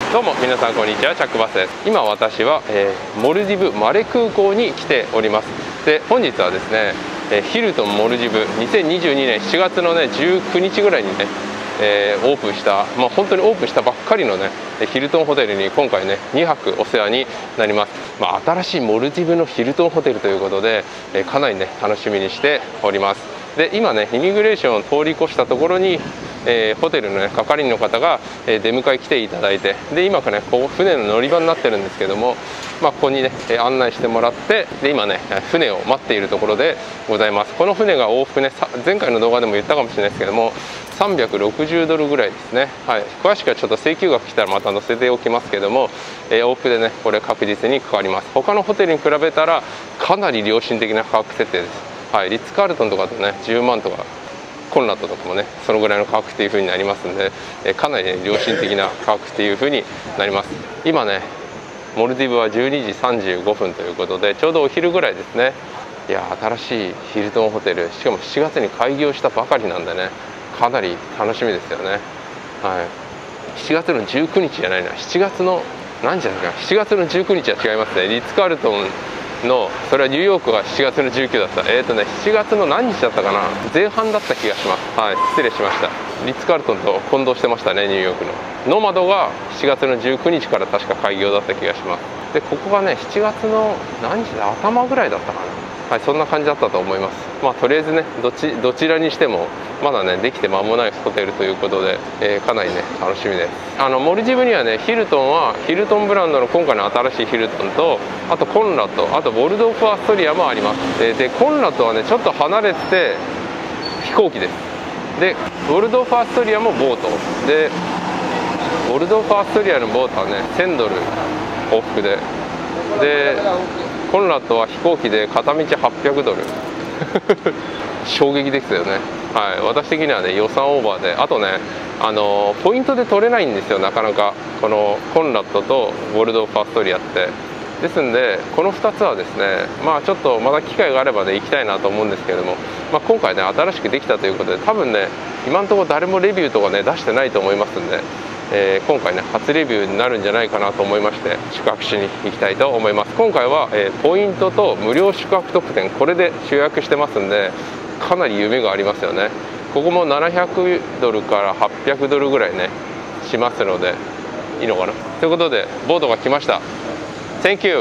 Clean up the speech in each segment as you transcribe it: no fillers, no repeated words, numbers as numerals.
どうも皆さんこんにちは、チャックバスです。今私は、モルディブマレ空港に来ております。で本日はですね、ヒルトンモルディブ2022年7月のね19日ぐらいにね、オープンした、本当にオープンしたばっかりのねヒルトンホテルに今回ね2泊お世話になります。新しいモルディブのヒルトンホテルということで、かなりね楽しみにしております。で今ねイミグレーションを通り越したところに、ホテルの、ね、係員の方が、出迎え来ていただいて、で今からねここ船の乗り場になってるんですけども、ここにね案内してもらって、で今ね船を待っているところでございます。この船が往復ね前回の動画でも言ったかもしれないですけども$360ぐらいですね。はい、詳しくはちょっと請求額来たらまた載せておきますけども、往復でねこれ確実にかかります。他のホテルに比べたらかなり良心的な価格設定です。はい、リッツ・カールトンとかとね10万とかコンラッドとかもねそのぐらいの価格っていう風になりますんで、かなり、ね、良心的な価格っていう風になります。今ねモルディブは12時35分ということでちょうどお昼ぐらいですね。いや新しいヒルトンホテル、しかも7月に開業したばかりなんでねかなり楽しみですよね。はい、7月の19日じゃないな、7月の何時だっけな、7月の19日は違いますね。リッツ・カールトンのそれはニューヨークが7月の19だった。7月の何日だったかな、前半だった気がします。はい、失礼しました。リッツ・カールトンと混同してましたね。ニューヨークのノマドが7月の19日から確か開業だった気がします。でここがね7月の何時だ、頭ぐらいだったかな。はい、そんな感じだったと思います。とりあえずねどちらにしてもまだねできて間もないホテルということで、かなりね楽しみです。モルディブにはねヒルトンブランドの今回の新しいヒルトンと、あとコンラッド、あとウォルドーフ・アストリアもあります。でコンラッドはねちょっと離れてて飛行機です。でウォルドーフ・アストリアもボートで、ウォルドーフ・アストリアのボートはね$1000往復で、コンラッドは飛行機で片道$800衝撃ですよね。はい、私的にはね予算オーバーで、あとねポイントで取れないんですよ、なかなかこのコンラッドとウォルドーフ・アストリアって。ですんでこの2つはですねちょっとまだ機会があればね行きたいなと思うんですけれども、今回ね新しくできたということで多分ね今のところ誰もレビューとかね出してないと思いますんで、今回ね初レビューになるんじゃないかなと思いまして宿泊しに行きたいと思います。今回は、ポイントと無料宿泊特典これで集約してますんでかなり夢がありますよね。ここも$700から$800ぐらいねしますのでいいのかなということでボートが来ました。 Thank you。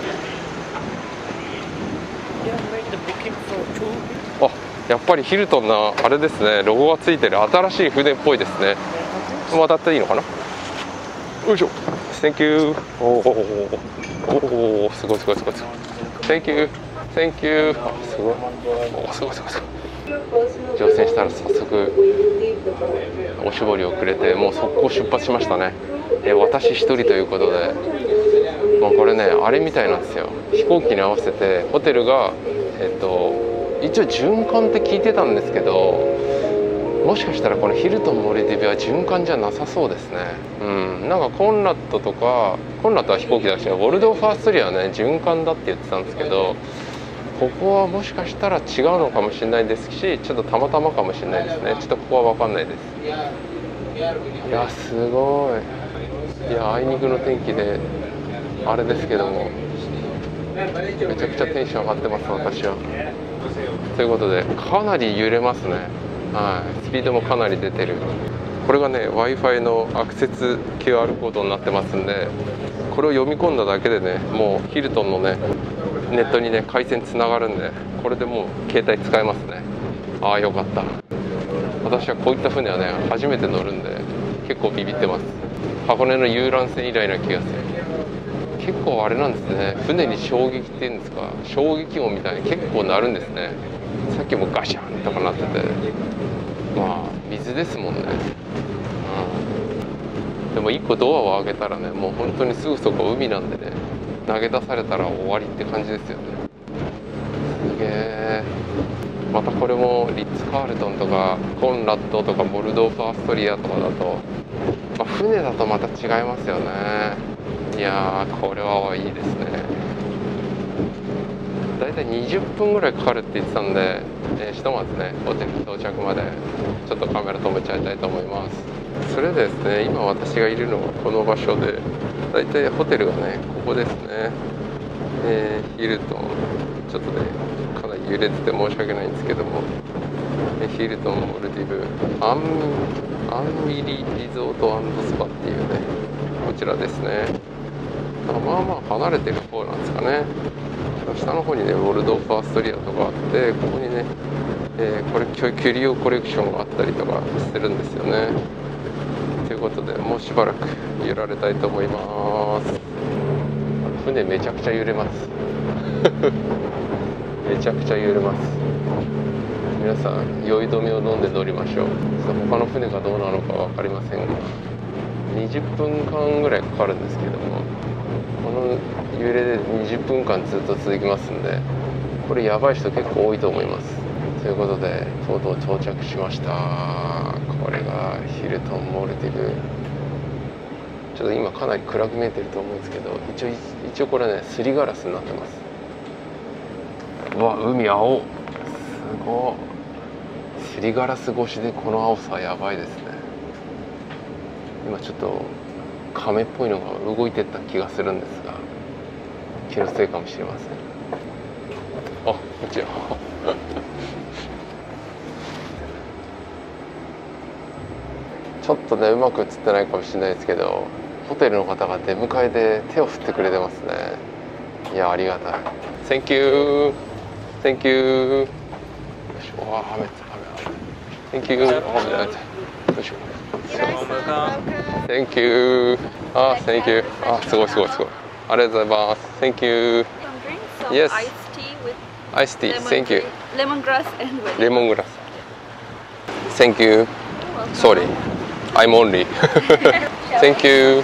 あ、やっぱりヒルトンのあれですね、ロゴがついてる新しい船っぽいですね。渡っていいのかな。よいしょ。 Thank you。 おおすごいすごいすごい。 Thank you Thank you。 すごい、すごいすごいすごい。乗船したら早速おしぼりをくれてもう速攻出発しましたね。私一人ということで、これねあれみたいなんですよ。飛行機に合わせてホテルが一応循環って聞いてたんですけど、もしかしたらこのヒルトンモルディブは循環じゃなさそうですね。なんかコンラッドは飛行機だし、ウォルドーフ・アストリアはね循環だって言ってたんですけど、ここはもしかしたら違うのかもしれないですし、ちょっとたまたまかもしれないですね。ちょっとここは分かんないです。いやすごい。いやあいにくの天気であれですけどもめちゃくちゃテンション上がってます私は。ということでかなり揺れますね。はい、スピードもかなり出てる。これがね Wi-Fi のアクセス QR コードになってますんで、これを読み込んだだけでねもうヒルトンのねネットにね回線つながるんで、これでもう携帯使えますね。ああよかった。私はこういった船はね初めて乗るんで結構ビビってます。箱根の遊覧船以来な気がする。結構あれなんですね、船に衝撃っていうんですか、衝撃音みたいに結構鳴るんですね。さっきもガシャンとかなってて、水ですもんね。でも1個ドアを開けたらねもう本当にすぐそこ海なんでね、投げ出されたら終わりって感じですよね。すげえ。またこれもリッツ・カールトンとかコンラッドとかモルドーフ・アストリアとかだと、船だとまた違いますよね。いやーこれはいいですね。 だいたい20分ぐらいかかるって言ってたんで、ひとまずねホテル到着までちょっとカメラ止めちゃいたいと思います。それでですね、今私がいるのはこの場所で、だいたいホテルがねここですね。ヒルトン、ちょっとねかなり揺れてて申し訳ないんですけども、ヒルトンモルディブアンミリリゾート&スパっていうね、こちらですね。まあまあ離れてる方なんですかね。下の方にねウォルドーフアストリアとかあって、ここにね、これキュリオコレクションがあったりとかしてるんですよね。ということでもうしばらく揺られたいと思います。船めちゃくちゃ揺れますめちゃくちゃ揺れます。皆さん酔い止めを飲んで乗りましょう。他の船がどうなのか分かりませんが、20分間ぐらいかかるんですけども、この揺れで20分間ずっと続きますんで、これやばい人結構多いと思います。ということでとうとう到着しました。これがヒルトンモルディブ。ちょっと今かなり暗く見えてると思うんですけど、一応これねすりガラスになってます。うわ、海青、すごい。すりガラス越しでこの青さはやばいですね。今ちょっと亀っぽいのが動いてった気がするんですが、気のせいかもしれません。あ、こんにちはちょっとねうまく映ってないかもしれないですけど、ホテルの方が出迎えで手を振ってくれてますね。いや、ありがたい。 Thank you Thank you。 よし、わあ、雨。 Thank you。 よし、Thank you。 あ、Thank you。 あ、すごい。ありがとうございます。 Thank you。 Yes。 Iced tea。 Thank you。 Lemongrass and Lemongrass。 Thank you。 Sorry、 I'm only Thank you。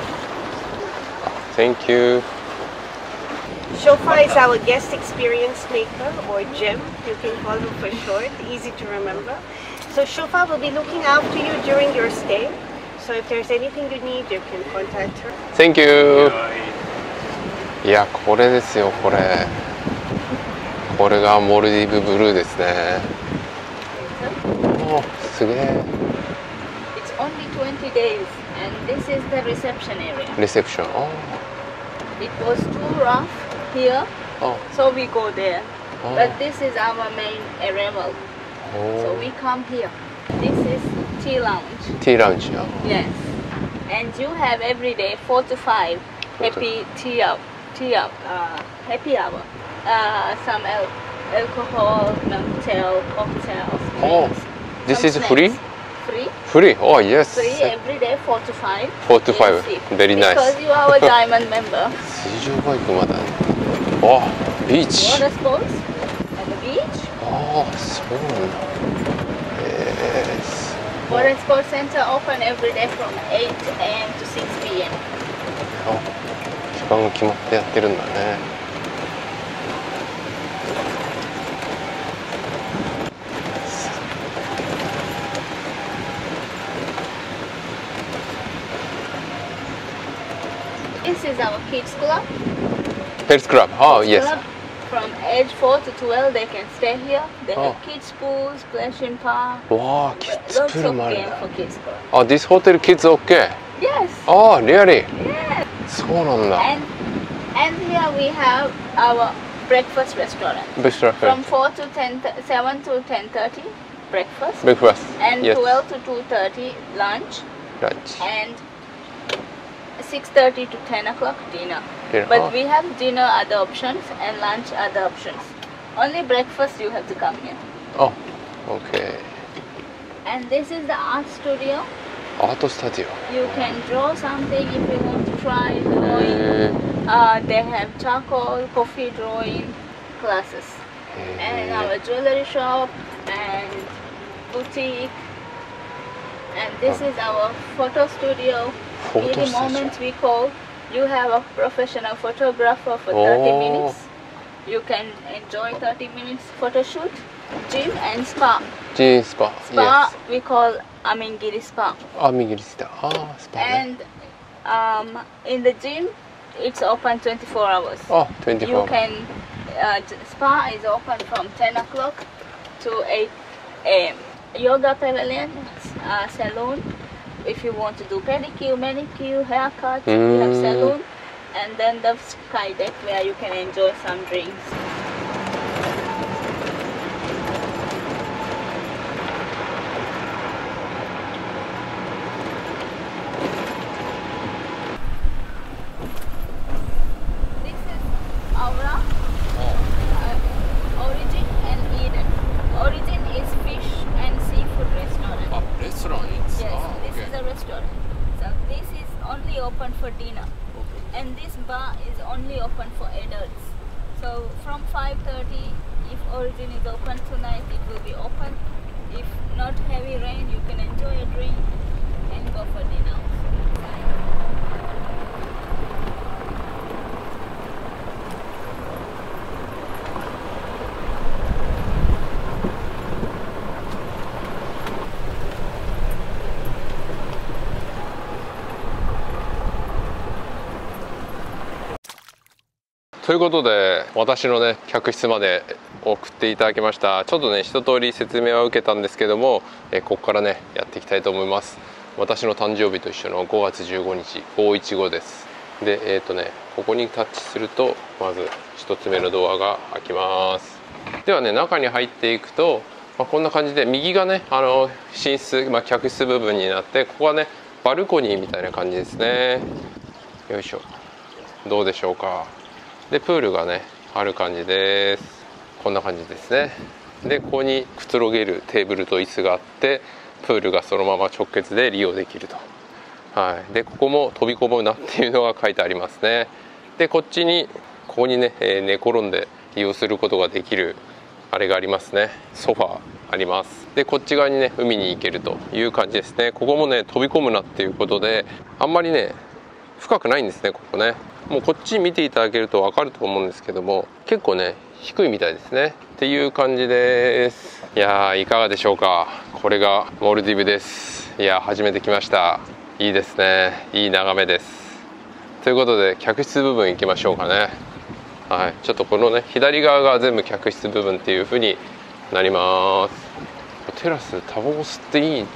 Thank you。 Shofa is our guest experience maker, or Jim, you can call him for short, easy to remember. So Shofa will be looking after you during your stay. So if there's anything you need, you can contact her. Thank you。 いや、これですよ、これがモルディブブルーですね。おー、すげえ。 It's only 20 days and this is the reception area. レセプション。あ It was too rough here, あ、 so we go there. あ But this is our main arrival, お so ー、 we come here. This is tea lounge. ティーラウンジ。あ Yes. And you have every day 4 to 5 happy happy hour. Some alcohol, mocktail, cocktails. Oh, drinks, this some is snacks. free? Free. Free? Oh, yes. Free every day 4 to 5. 4 to 5. Yes, Very nice. Because you are a diamond member. 水上バイクまだね。あ、ビーチ。 Water sports at the beach. ああ、そうなんだ。すごい。 Water sports center open every day from 8 a.m. to 6 p.m. あ、時間が決まってやってるんだね。 This is our kids club. ヘルスクラブ。ああ、 Kids yes. club. From age 4 to 12 they can stay here. They Oh. have kids pools, splashing park. わあ、キッズ Lots プール of もある game な。 for kids club. あ、this hotel kids OK。 Yes. ああ、リアリー。 Yes. そうなんだ。 And here we have our breakfast restaurant. ベストラフェ From 4 to 7 to 10:30 breakfast. ブレックファスト。 And Yes. 12 to 2:30 lunch. ランチ。 And 6:30 to 10 o'clock dinner. Dinner. But Oh. we have dinner other options and lunch other options. Only breakfast you have to come here. あ、OK。 And this is the art studio. アートスタジ You can draw something if you want to try オ。 drawing. They have charcoal, coffee drawing classes. And our jewelry shop and boutique. And this is our photo studio. フォ In ト the スタジ moment we call, you have a professional photographer for 30 Oh. minutes. You can enjoy 30 minutes photo shoot, gym and spa. オ。ジンスパ。 Spa Yes. we call Amingiri Spa. あ、右にした。あ、スパね。 And in the gym, It's open 24 hours. あ、24 You can, spa is open from 10 o'clock to 8 a.m. Yoga pavilion, salon. If you want to do pedicure, manicure, haircut, we have salon. And then the sky deck where you can enjoy some drinks. This is Aura, Origin and Eden. Origin is fish and seafood restaurant. あ、レストランいいんですか。 Yes, this is a restaurant. So this is only open for dinner. And this bar is only open for adults. So from 5:30, if Origin is open tonight, it will be open. If not heavy rain, you can enjoy a drink and go for dinner. ということで私のね客室まで送っていただきました。ちょっとね一通り説明は受けたんですけども、ここからねやっていきたいと思います。私の誕生日と一緒の5月15日515です。でここにタッチするとまず1つ目のドアが開きます。ではね中に入っていくと、こんな感じで右がね寝室、客室部分になって、ここはねバルコニーみたいな感じですね。よいしょ、どうでしょうか。でプールがねある感じです。こんな感じですね。でここにくつろげるテーブルと椅子があって、プールがそのまま直結で利用できると。でここも飛び込むなっていうのが書いてありますね。でここにね、寝転んで利用することができるあれがありますね。ソファーあります。でこっち側にね海に行けるという感じですね。ここもね飛び込むなっていうことで、あんまりね深くないんですね。ここねもうこっち見ていただけると分かると思うんですけども、結構ね低いみたいですねっていう感じです。いやーいかがでしょうか。これがモルディブです。いや初めて来ました。いいですね、いい眺めです。ということで客室部分行きましょうかね。ちょっとこのね左側が全部客室部分っていう風になります。テラスタバコ吸っていい？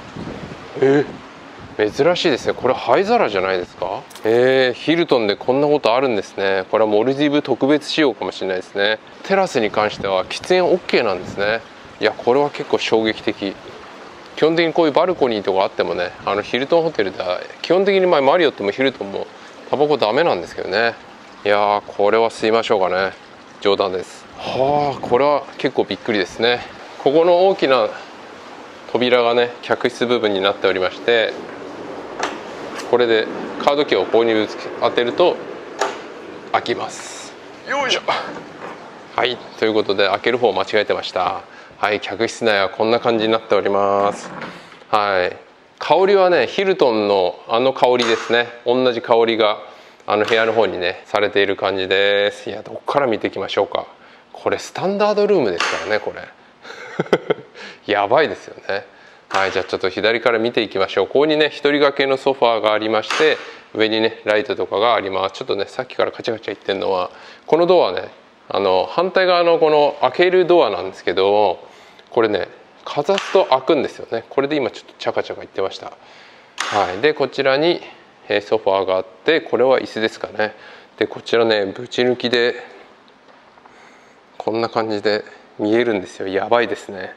珍しいですね。これ灰皿じゃないですか。ヒルトンでこんなことあるんですね。これはモルディブ特別仕様かもしれないですね。テラスに関しては喫煙 OK なんですね。いやこれは結構衝撃的。基本的にこういうバルコニーとかあってもね、ヒルトンホテルでは基本的にマリオットもヒルトンもタバコダメなんですけどね。いやーこれは吸いましょうかね。冗談です。これは結構びっくりですね。ここの大きな扉がね客室部分になっておりまして、これでカードキーをここに当てると開きます。よいしょ。ということで開ける方間違えてました。客室内はこんな感じになっております。香りはねヒルトンの香りですね。同じ香りが部屋の方にねされている感じです。いやどこから見ていきましょうか。これスタンダードルームですからねこれやばいですよね。じゃあちょっと左から見ていきましょう。ここにね一人掛けのソファーがありまして、上にねライトとかがあります。ちょっとねさっきからカチャカチャ言ってるのは、このドアね反対側のこの開けるドアなんですけど、これねかざすと開くんですよね。これで今ちょっとチャカチャカ言ってました。でこちらにソファーがあって、これは椅子ですかね。でこちらねぶち抜きでこんな感じで見えるんですよ。やばいですね。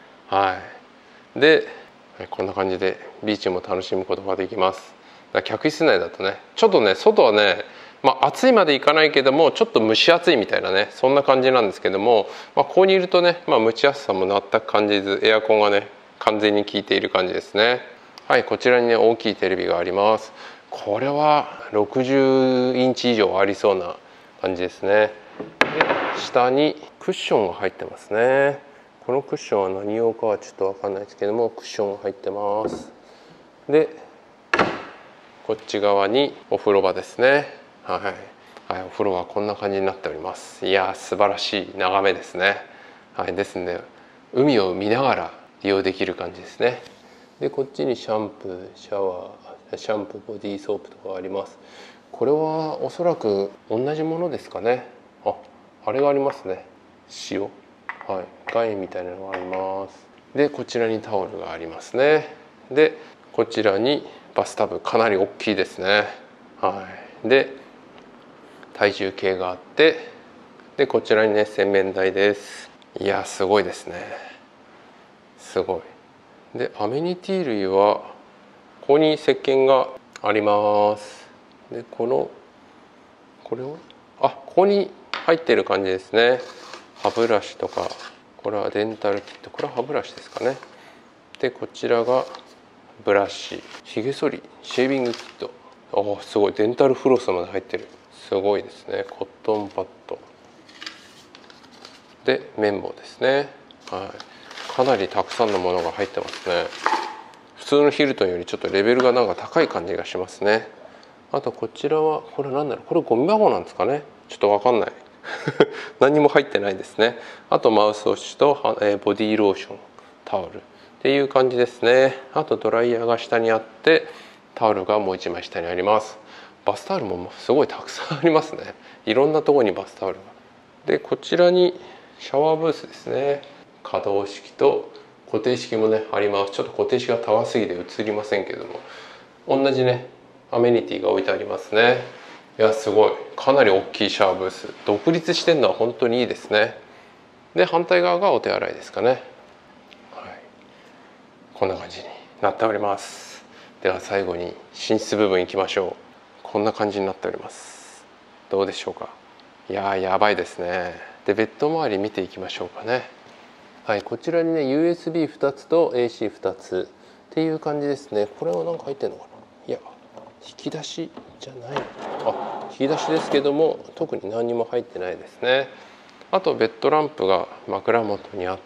でこんな感じでビーチも楽しむことができます。客室内だとねちょっとね外はね暑いまでいかないけどもちょっと蒸し暑いみたいなねそんな感じなんですけども、ここにいるとね蒸し暑さも全く感じず、エアコンがね完全に効いている感じですね。こちらにね大きいテレビがあります。これは60インチ以上ありそうな感じですね。で下にクッションが入ってますね。このクッションは何用かはちょっと分かんないですけども、クッションが入ってます。でこっち側にお風呂場ですね。お風呂はこんな感じになっております。いや素晴らしい眺めですね。ですので海を見ながら利用できる感じですね。でこっちにシャンプーシャワーシャンプー、ボディーソープとかあります。これはおそらく同じものですかね。あれがありますね。塩、はい、岩塩みたいなのがあります。でこちらにタオルがありますね。でこちらにバスタブ、かなり大きいですね。はい、で体重計があって、でこちらにね洗面台です。いやすごいですね。すごい。でアメニティ類はここに石鹸があります。でこれをここに入っている感じですね。歯ブラシとか、これはデンタルキット、これは歯ブラシですかね。でこちらがブラシ、ひげ剃り、シェービングキット、すごい、デンタルフロスまで入ってる。すごいですね。コットンパッドで綿棒ですね。はい、かなりたくさんのものが入ってますね。普通のヒルトンよりちょっとレベルがなんか高い感じがしますね。あとこちらはこれなんだろう、これゴミ箱なんですかね。ちょっとわかんない何も入ってないですね。あとマウスウォッシュとボディーローション、タオルっていう感じですね。あとドライヤーが下にあって、タオルがもう一枚下にあります。バスタオルもすごいたくさんありますね。いろんなところにバスタオルが。でこちらにシャワーブースですね。可動式と固定式もねあります。ちょっと固定式が高すぎて映りませんけども、同じねアメニティが置いてありますね。いやすごい、かなり大きいシャワーブース、独立してるのは本当にいいですね。で反対側がお手洗いですかね。はい、こんな感じになっております。では最後に寝室部分行きましょう。こんな感じになっております。どうでしょうか。いややばいですね。でベッド周り見ていきましょうかね。はい、こちらにね USB2 つと AC2 つっていう感じですね。これは何か入ってるのかな。いや引き出しじゃない、引き出しですけども特に何にも入ってないですね。あとベッドランプが枕元にあって、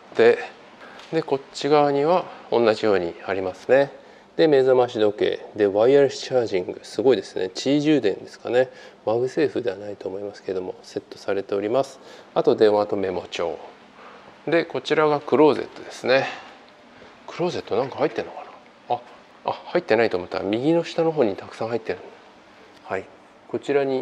でこっち側には同じようにありますね。で目覚まし時計でワイヤレスチャージング、すごいですね。地位充電ですかね。マグセーフではないと思いますけどもセットされております。あと電話とメモ帳で、こちらがクローゼットですね。クローゼットなんか入ってるのかな。入ってないと思ったら右の下の方にたくさん入ってる。はい、こちらに、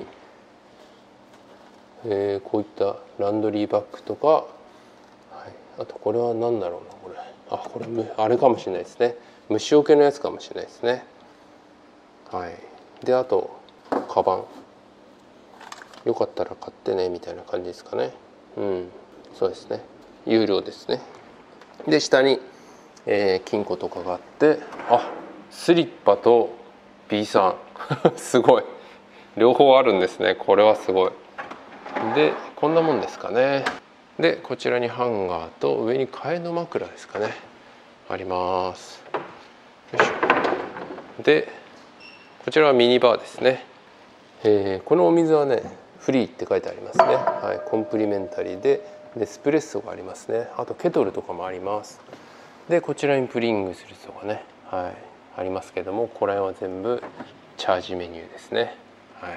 こういったランドリーバッグとか、はい、あとこれは何だろうな、これあれかもしれないですね。虫除けのやつかもしれないですね。はい、であとカバン、よかったら買ってねみたいな感じですかね。そうですね、有料ですね。で下に、金庫とかがあって、スリッパと B さんすごい、両方あるんですね。これはすごい。でこんなもんですかね。でこちらにハンガーと上に替えの枕ですかねあります。よいしょ。でこちらはミニバーですね。このお水はねフリーって書いてありますね。はい、コンプリメンタリーでエスプレッソがありますね。あとケトルとかもあります。でこちらにプリングスとかね、はい、ありますけども、これは全部チャージメニューですね。はい、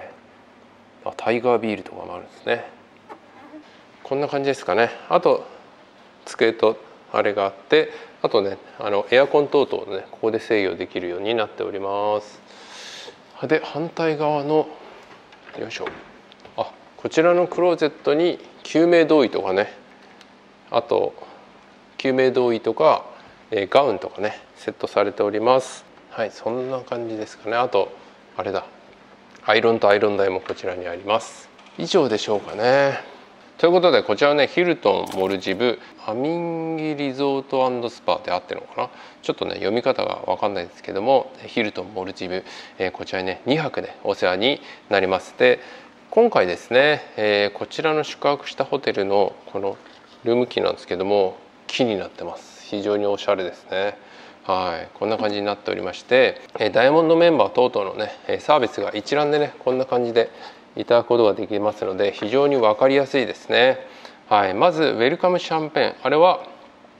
タイガービールとかもあるんですね。こんな感じですかね。あと机とあれがあって、あとねエアコン等々ねここで制御できるようになっております。で反対側のよいしょ、こちらのクローゼットに救命胴衣とかね、あと救命胴衣とかガウンとかねセットされております。はい、そんな感じですかね。あとあれだ、アイロンとアイロン台もこちらにあります。以上でしょうかね。ということでこちらねヒルトンモルジブアミンギリゾート&スパで合ってるのかな、ちょっとね読み方が分かんないですけども、ヒルトンモルジブ、こちらにね2泊でお世話になります。で今回ですね、こちらの宿泊したホテルのこのルームキーなんですけども木になってます。非常におしゃれですね。はい、こんな感じになっておりまして、ダイヤモンドメンバー等々のねサービスが一覧でねこんな感じでいただくことができますので非常に分かりやすいですね。はい、まずウェルカムシャンペーン、あれは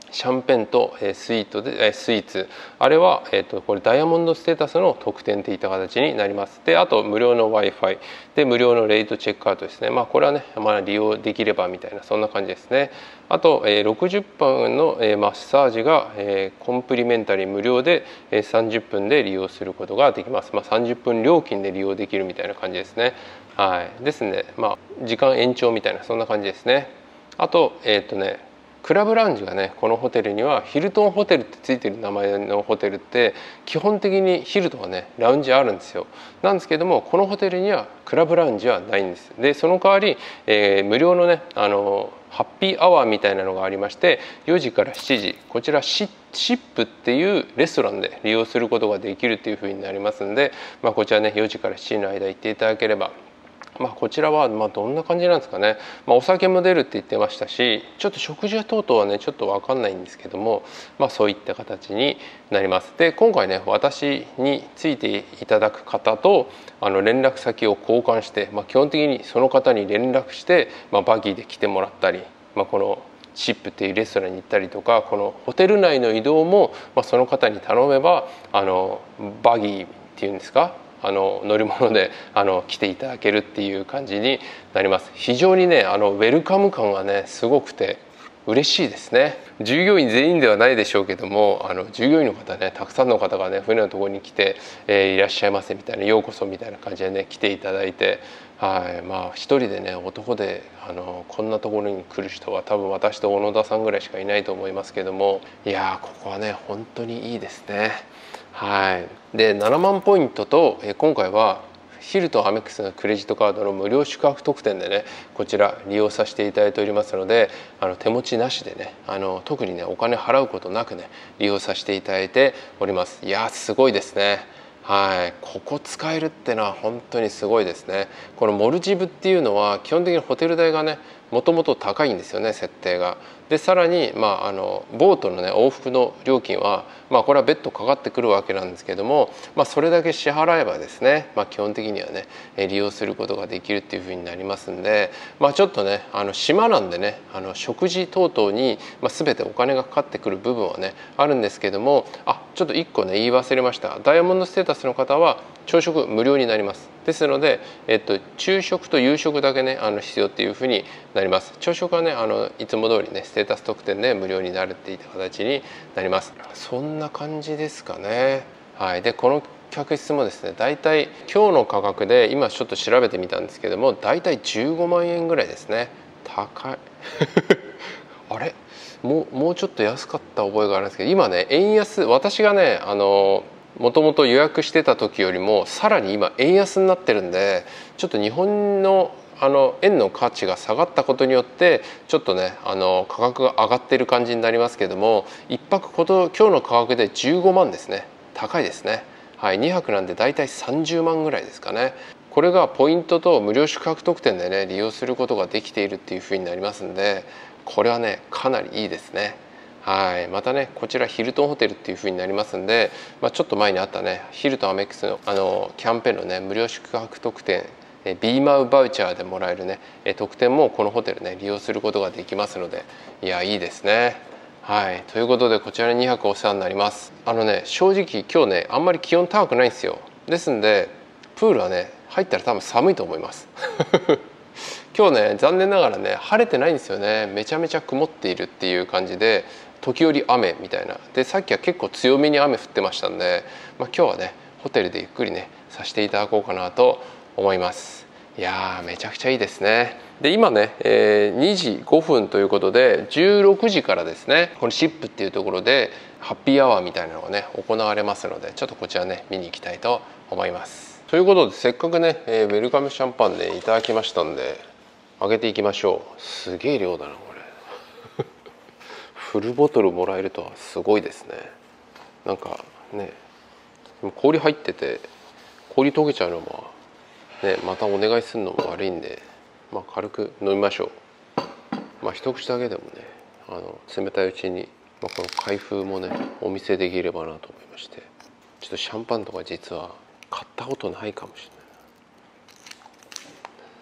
シャンペンとスイーツ、あれは、これダイヤモンドステータスの特典といった形になります。であと無料の Wi-Fi で無料のレイトチェックアウトですね。これはね、利用できればみたいなそんな感じですね。あと60分のマッサージがコンプリメンタリー無料で30分で利用することができます。30分料金で利用できるみたいな感じですね。ですので、時間延長みたいなそんな感じですね。あとクラブラウンジがね、このホテルにはヒルトンホテルってついてる名前のホテルって基本的にヒルトンはねラウンジあるんですよ。なんですけどもこのホテルにはクラブラウンジはないんです。でその代わり、無料のねハッピーアワーみたいなのがありまして、4時から7時こちらシップっていうレストランで利用することができるっていうふうになりますんで、こちらね4時から7時の間行っていただければ、こちらはどんな感じなんですかね。お酒も出るって言ってましたし、ちょっと食事等々はねちょっと分かんないんですけども、そういった形になります。で今回ね私についていただく方と連絡先を交換して、基本的にその方に連絡して、バギーで来てもらったり、このシップっていうレストランに行ったりとか、このホテル内の移動も、その方に頼めばバギーっていうんですか、乗り物で来ていただけるっていう感じになります。非常にねウェルカム感がねすごくて嬉しいですね。従業員全員ではないでしょうけども、従業員の方ねたくさんの方がね船のところに来て、いらっしゃいませみたいな、ようこそみたいな感じでね来ていただいて、一人でね男でこんなところに来る人は多分私と小野田さんぐらいしかいないと思いますけども、いやここはね本当にいいですね。で7万ポイントと今回はヒルトンアメックスのクレジットカードの無料宿泊特典でねこちら利用させていただいておりますので、手持ちなしでね特にねお金払うことなくね利用させていただいております。いやすごいですね。ここ使えるってのは本当にすごいですね。このモルジブっていうのは基本的にホテル代がねもともと高いんですよね、設定が。でさらに、ボートのね往復の料金は、これは別途かかってくるわけなんですけども、それだけ支払えばですね、基本的にはね利用することができるっていうふうになりますんで、ちょっとね島なんでね食事等々に、全てお金がかかってくる部分はねあるんですけども、ちょっと1個ね言い忘れました。ダイヤモンドステータスの方は朝食無料になります。ですので、昼食と夕食だけね必要っていうふうになります。朝食はねいつも通りねステータス特典で無料になるっていった形になります。そんな感じですかね。でこの客室もですね、だいたい今日の価格で今ちょっと調べてみたんですけども、だいたい15万円ぐらいですね。高いあれもうちょっと安かった覚えがあるんですけど、今ね円安、私がねもともと予約してた時よりもさらに今円安になってるんで、ちょっと日本の円の価値が下がったことによってちょっとね価格が上がってる感じになりますけども、1泊今日の価格で15万ですね。高いですね。2泊なんでだいたい30万ぐらいですかね。これがポイントと無料宿泊特典でね利用することができているっていうふうになりますんで、これはねかなりいいですね。またねこちらヒルトンホテルっていう風になりますんで、ちょっと前にあったねヒルトンアメックスのキャンペーンのね無料宿泊特典ビーマウバウチャーでもらえるね特典もこのホテルね利用することができますので、いやいいですね。ということでこちらに2泊お世話になります。正直今日ねあんまり気温高くないんですよ。ですんでプールはね入ったら多分寒いと思います今日ね残念ながらね晴れてないんですよね。めちゃめちゃ曇っているっていう感じで、時折雨みたいなで、さっきは結構強めに雨降ってましたんで、今日はねホテルでゆっくりねさせていただこうかなと思います。いやーめちゃくちゃいいですね。で今ね、2時5分ということで16時からですねこのシップっていうところでハッピーアワーみたいなのがね行われますので、ちょっとこちらね見に行きたいと思います。ということでせっかくね、ウェルカムシャンパンねいただきましたんで開けていきましょう。すげえ量だなこれフルボトルもらえるとはすごいですね。なんかね氷入ってて氷溶けちゃうのもねまたお願いするのも悪いんで、軽く飲みましょう。一口だけでもね冷たいうちに、この開封もねお見せできればなと思いまして、ちょっとシャンパンとか実は買ったことないかもしれない。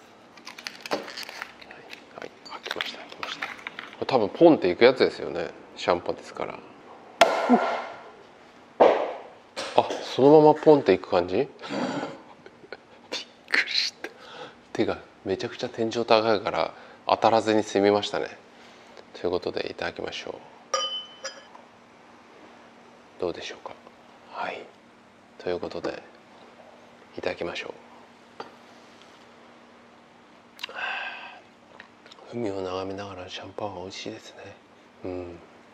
開けました。これ多分ポンっていくやつですよね。 シャンパンですから。あ、そのままポンっていく感じびっくりした。手がめちゃくちゃ天井高いから当たらずに済みましたね。ということでいただきましょう。どうでしょうか。はい、ということでいただきましょう。海を眺めながらシャンパンは美味しいですね。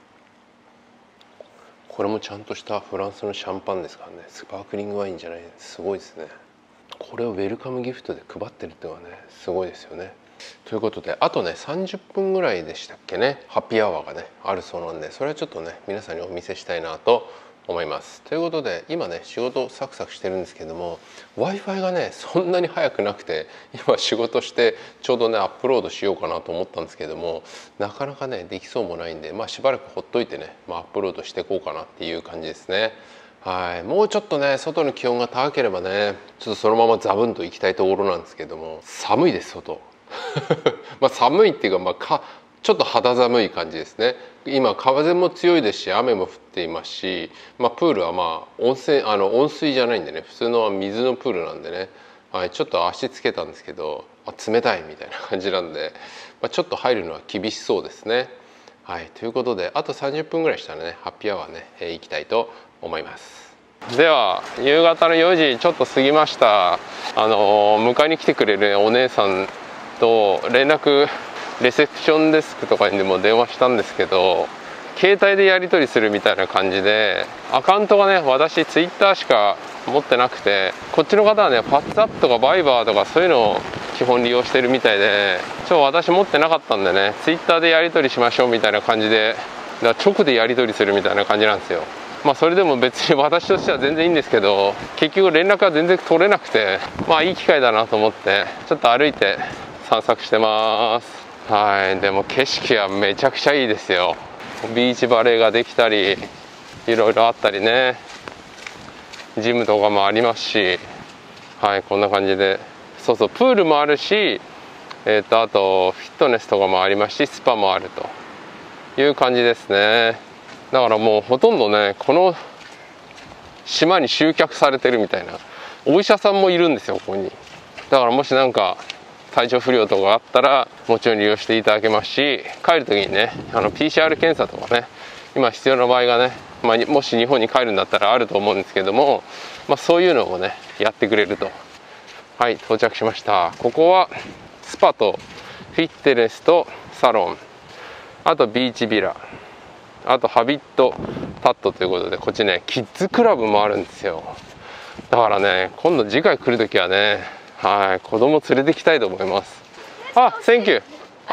これもちゃんとしたフランスのシャンパンですからね。スパークリングワインじゃない。すごいですね。これをウェルカムギフトで配ってるっていうのはね、すごいですよね。ということで、あとね30分ぐらいでしたっけね、ハッピーアワーがねあるそうなんで、それはちょっとね皆さんにお見せしたいなと思います。ということで、今ね仕事サクサクしてるんですけども、 Wi-Fi がねそんなに早くなくて、今仕事してちょうどねアップロードしようかなと思ったんですけども、なかなかねできそうもないんで、しばらくほっといてね、アップロードしていこうかなっていう感じですね。はい、もうちょっとね外の気温が高ければね、ちょっとそのままザブンと行きたいところなんですけども、寒いです外寒いっていうか、ちょっと肌寒い感じですね。今風も強いですし、雨も降っていますし、プールは温水じゃないんでね、普通の水のプールなんでね、はい、ちょっと足つけたんですけど、冷たいみたいな感じなんで、ちょっと入るのは厳しそうですね。はい、ということで、あと30分ぐらいしたらねハッピーアワーね、行きたいと思います。では夕方の4時ちょっと過ぎました。迎えに来てくれるお姉さんと連絡、レセプションデスクとかにでも電話したんですけど、携帯でやり取りするみたいな感じで、アカウントがね私ツイッターしか持ってなくて、こっちの方はね WhatsApp とか Viber とかそういうのを基本利用してるみたいで、私持ってなかったんでね、ツイッターでやり取りしましょうみたいな感じで、だから直でやり取りするみたいな感じなんですよ。それでも別に私としては全然いいんですけど、結局連絡が全然取れなくて、いい機会だなと思ってちょっと歩いて散策してます。はい、でも景色はめちゃくちゃいいですよ。ビーチバレーができたり、いろいろあったりね、ジムとかもありますし、はい、こんな感じで、プールもあるし、あとフィットネスとかもありますし、スパもあるという感じですね。だからもうほとんどねこの島に集客されてるみたいな、お医者さんもいるんですよここに。だからもしなんか体調不良とかあったらもちろん利用していただけますし、帰る時にねPCR 検査とかね今必要な場合がね、もし日本に帰るんだったらあると思うんですけども、そういうのをねやってくれると。はい、到着しました。ここはスパとフィットネスとサロン、あとビーチビラ、あとハビットタットということで、こっちねキッズクラブもあるんですよ。だからね今度次回来る時はね、はい、子供連れてきたいと思います。Thank you。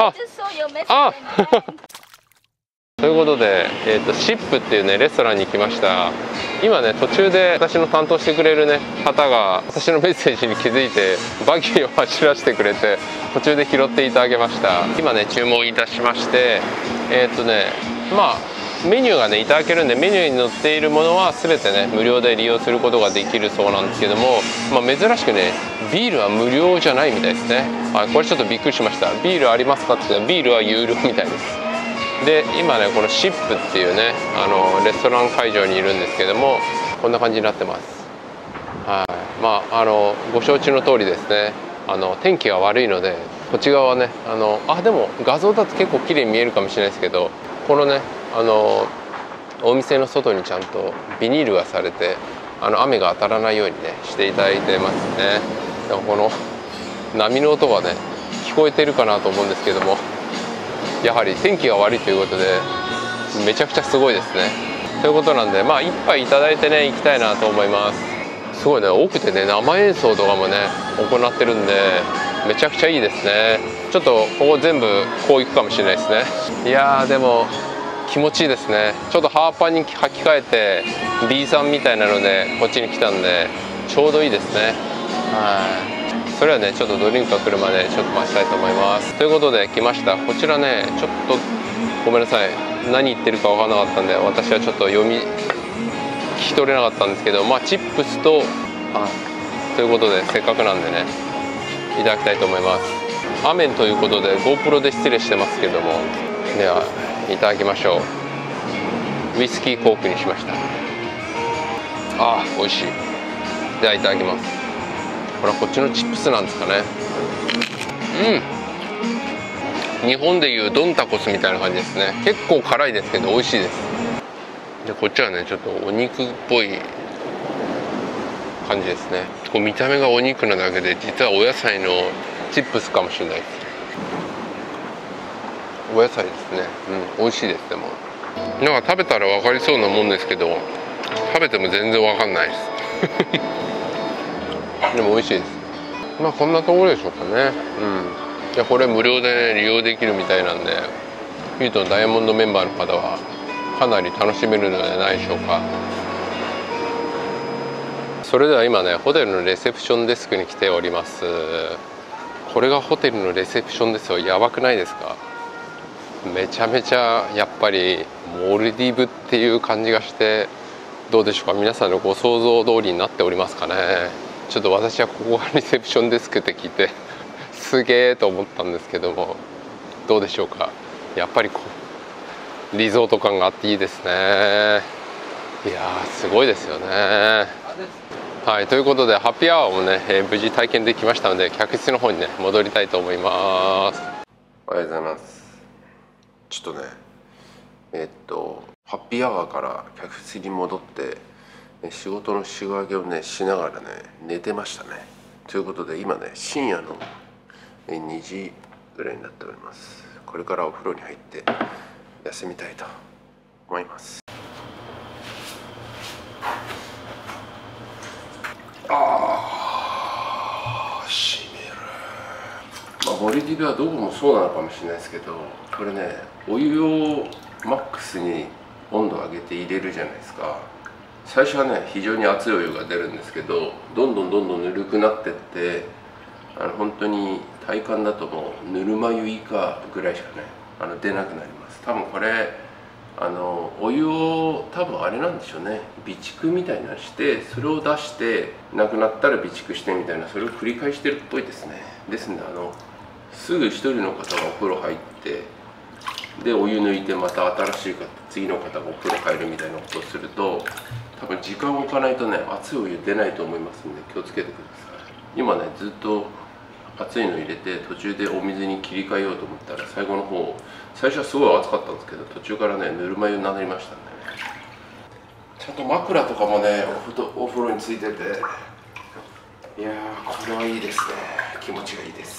ということで、シップっていうねレストランに来ました。今ね途中で私の担当してくれるね方が私のメッセージに気づいてバギーを走らせてくれて、途中で拾っていただけました。今ね注文いたしまして、メニューがねいただけるんで、メニューに載っているものは全てね無料で利用することができるそうなんですけども、珍しくねビールは無料じゃないみたいですね。これちょっとびっくりしました。ビールありますかって言ったらビールは有料みたいです。で今ねこのシップっていうねレストラン会場にいるんですけども、こんな感じになってます。はい、ご承知の通りですね、天気が悪いのでこっち側はねでも画像だと結構綺麗に見えるかもしれないですけど、このねお店の外にちゃんとビニールがされて雨が当たらないようにねしていただいてますね。でもこの波の音がね聞こえてるかなと思うんですけども、やはり天気が悪いということでめちゃくちゃすごいですね。ということなんで一杯いただいてね行きたいなと思います。すごいね多くてね、生演奏とかもね行ってるんでめちゃくちゃいいですね。ちょっとここ全部こう行くかもしれないですね。いやーでも気持ちいいですね。ちょっとハーパーに履き替えて B さんみたいなのでこっちに来たんでちょうどいいですね。それはねちょっとドリンクが来るまでちょっと待ちたいと思います。ということで来ました。こちらねちょっとごめんなさい、何言ってるか分からなかったんで私はちょっと聞き取れなかったんですけど、チップスとということでせっかくなんでねいただきたいと思います。雨ということで GoPro で失礼してますけども、ではいただきましょう。 ウイスキーコークにしました。あー美味しい。ではいただきます。これはこっちのチップスなんですかね。日本でいうドンタコスみたいな感じですね。結構辛いですけど美味しいです。でこっちはねちょっとお肉っぽい感じですね。こう見た目がお肉なだけで実はお野菜のチップスかもしれないです。お野菜ですね。美味しいです。でもなんか食べたら分かりそうなもんですけど、食べても全然分かんないですでも美味しいです。まあこんなところでしょうかね。いやこれ無料で、ね、利用できるみたいなんで、ヒルトンダイヤモンドメンバーの方はかなり楽しめるのではないでしょうか。それでは今ねホテルのレセプションデスクに来ております。これがホテルのレセプションですよ。やばくないですか？めちゃめちゃやっぱりモルディブっていう感じがして、どうでしょうか、皆さんのご想像通りになっておりますかね。ちょっと私はここがレセプションデスクって聞いてすげえと思ったんですけども、どうでしょうか。やっぱりリゾート感があっていいですね。いやーすごいですよね。はい、ということでハッピーアワーもね、無事体験できましたので、客室の方にね戻りたいと思います。おはようございます。ちょっとねハッピーアワーから客室に戻って仕事の仕上げをねしながらね寝てましたね。ということで今ね深夜の2時ぐらいになっております。これからお風呂に入って休みたいと思います。しみる。モルディブはどこもそうなのかもしれないですけど、これねお湯をマックスに温度を上げて入れるじゃないですか。最初はね非常に熱いお湯が出るんですけど、どんどんぬるくなってって、本当に体感だともうぬるま湯以下ぐらいしかね出なくなります。多分これお湯を多分あれなんでしょうね、備蓄みたいなのして、それを出してなくなったら備蓄してみたいな、それを繰り返してるっぽいですね。ですのですぐ一人の方がお風呂入ってでお湯抜いてまた新しい方次の方がお風呂入るみたいなことをすると、多分時間を置かないとね熱いお湯出ないと思いますんで気をつけてください。今ねずっと熱いの入れて途中でお水に切り替えようと思ったら、最後の方最初はすごい熱かったんですけど、途中からねぬるま湯になりましたね。ちゃんと枕とかもねお風呂についてて、いやーこれはいいですね。気持ちがいいです。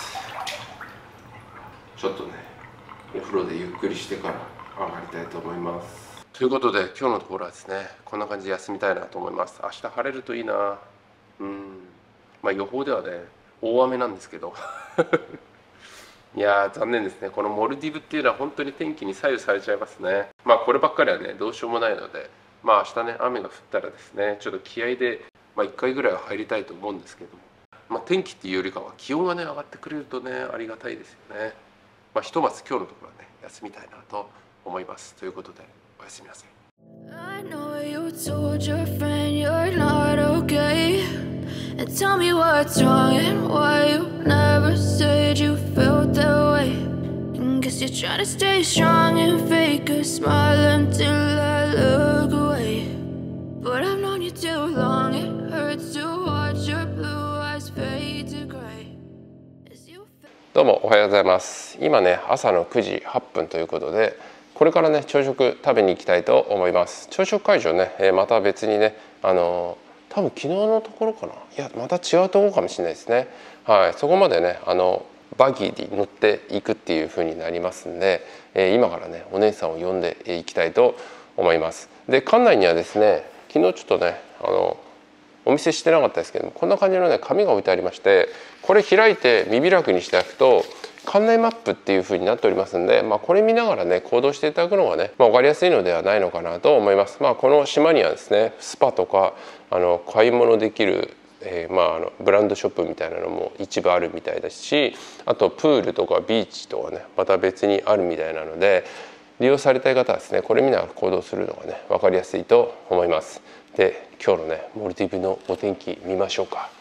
ちょっとねお風呂でゆっくりしてから上がりたいと思います。ということで今日のところはですねこんな感じで休みたいなと思います。明日晴れるといいな。まあ予報ではね大雨なんですけどいやー残念ですね。このモルディブっていうのは本当に天気に左右されちゃいますね。まあこればっかりはねどうしようもないので、まあ明日ね雨が降ったらですねちょっと気合で1回ぐらいは入りたいと思うんですけども、天気っていうよりかは気温がね上がってくれるとねありがたいですよね。ひとまず今日のところはね休みたいなと思います。ということでおやすみなさい。I know you told your friend you're not okay, and tell me what's wrong and why you never said you felt that way. And guess you're trying to stay strong and fake a smile until I look away. But I've known you too long, it hurts to watch your blue eyes fade to gray. どうもおはようございます。今ね朝の9時8分ということで、これからね朝食食べに行きたいと思います。朝食会場ね、また別にね多分昨日のところかな、いやまた違うところかもしれないですね。はい、そこまでねバギーに乗っていくっていう風になりますんで、今からねお姉さんを呼んでいきたいと思います。で館内にはですね昨日ちょっとねお見せしてなかったですけども、こんな感じのね紙が置いてありまして、これ開いて見開きにしていくと館内マップっていう風になっておりますんで、これ見ながらね行動していただくのがね、分かりやすいのではないのかなと思います。この島にはですねスパとか買い物できるブランドショップみたいなのも一部あるみたいですし、あとプールとかビーチとかねまた別にあるみたいなので、利用されたい方はですねこれ見ながら行動するのがね分かりやすいと思います。で今日のねモルディブのお天気見ましょうか。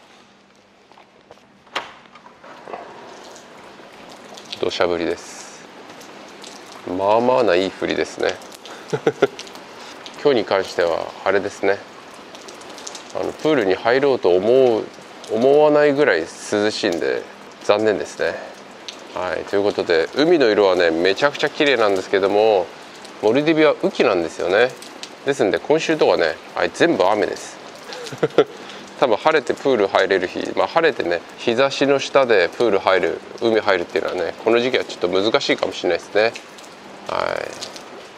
土砂降りです。まあまあないい降りですね今日に関してはあれですね、プールに入ろうと思わないぐらい涼しいんで残念ですね。はい、ということで海の色はねめちゃくちゃ綺麗なんですけども、モルディブは雨季なんですよね。ですんで今週とかね、全部雨です多分晴れてプール入れる日、晴れてね日差しの下でプール入る、海入るっていうのはね、この時期はちょっと難しいかもしれないですね。はい、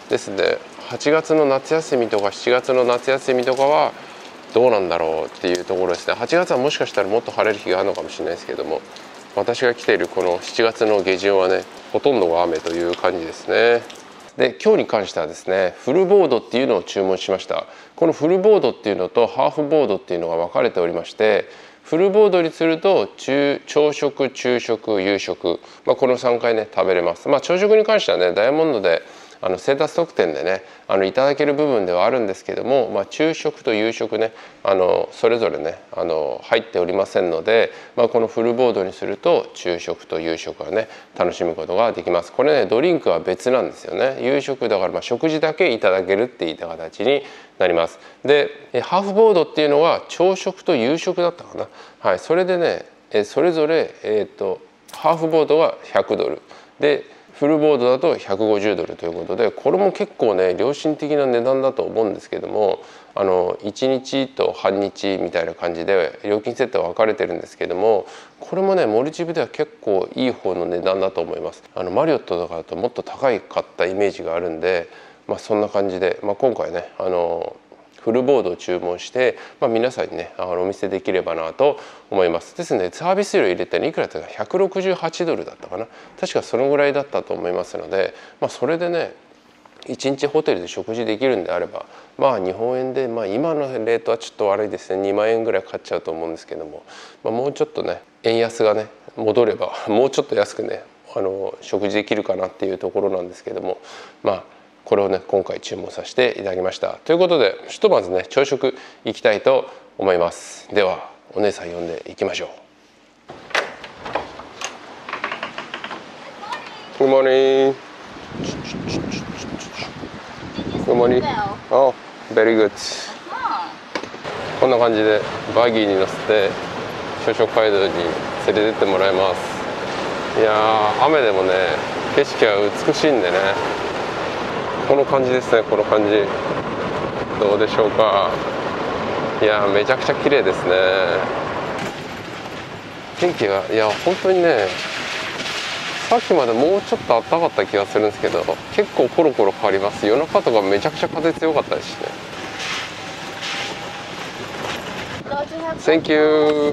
ですんで8月の夏休みとか7月の夏休みとかはどうなんだろうっていうところですね。8月はもしかしたらもっと晴れる日があるのかもしれないですけども、私が来ているこの7月の下旬はねほとんどが雨という感じですね。で今日に関してはですね、フルボードっていうのを注文しました。このフルボードっていうのとハーフボードっていうのが分かれておりまして、フルボードにすると朝食、昼食、夕食、この3回ね食べれます。朝食に関してはねダイヤモンドでセータス特典でねいただける部分ではあるんですけども、昼食と夕食ねそれぞれね入っておりませんので、このフルボードにすると昼食と夕食はね楽しむことができます。これねドリンクは別なんですよね。夕食だから食事だけいただけるっていった形になります。でハーフボードっていうのは朝食と夕食だったかな。はい、それでねそれぞれハーフボードは100ドルでフルボードだと150ドルということで、これも結構ね良心的な値段だと思うんですけども、1日と半日みたいな感じで料金設定は分かれてるんですけども、これもねモルジブでは結構いい方の値段だと思います。マリオットとかだともっと高かったイメージがあるんで、そんな感じで、今回ねフルボードを注文して、皆さんにねお見せできればなと思います。ですのでサービス料入れていくらだったか168ドルだったかな、確かそのぐらいだったと思いますので、それでね1日ホテルで食事できるんであれば、日本円で、今のレートはちょっと悪いですね、2万円ぐらいかかっちゃうと思うんですけども、もうちょっとね円安がね戻ればもうちょっと安くね食事できるかなっていうところなんですけども、これをね今回注文させていただきました。ということでひとまずね朝食いきたいと思います。ではお姉さん呼んでいきましょう。Good morning. Good morning. Oh, very good. こんな感じでバギーに乗せて朝食街道に連れてってもらいます。いやー雨でもね景色は美しいんでね、この感じですね。この感じどうでしょうか。いやめちゃくちゃ綺麗ですね。天気が本当にね、さっきまでもうちょっと暖かった気がするんですけど、結構コロコロ変わります。夜中とかめちゃくちゃ風強かったですしね。Thank you.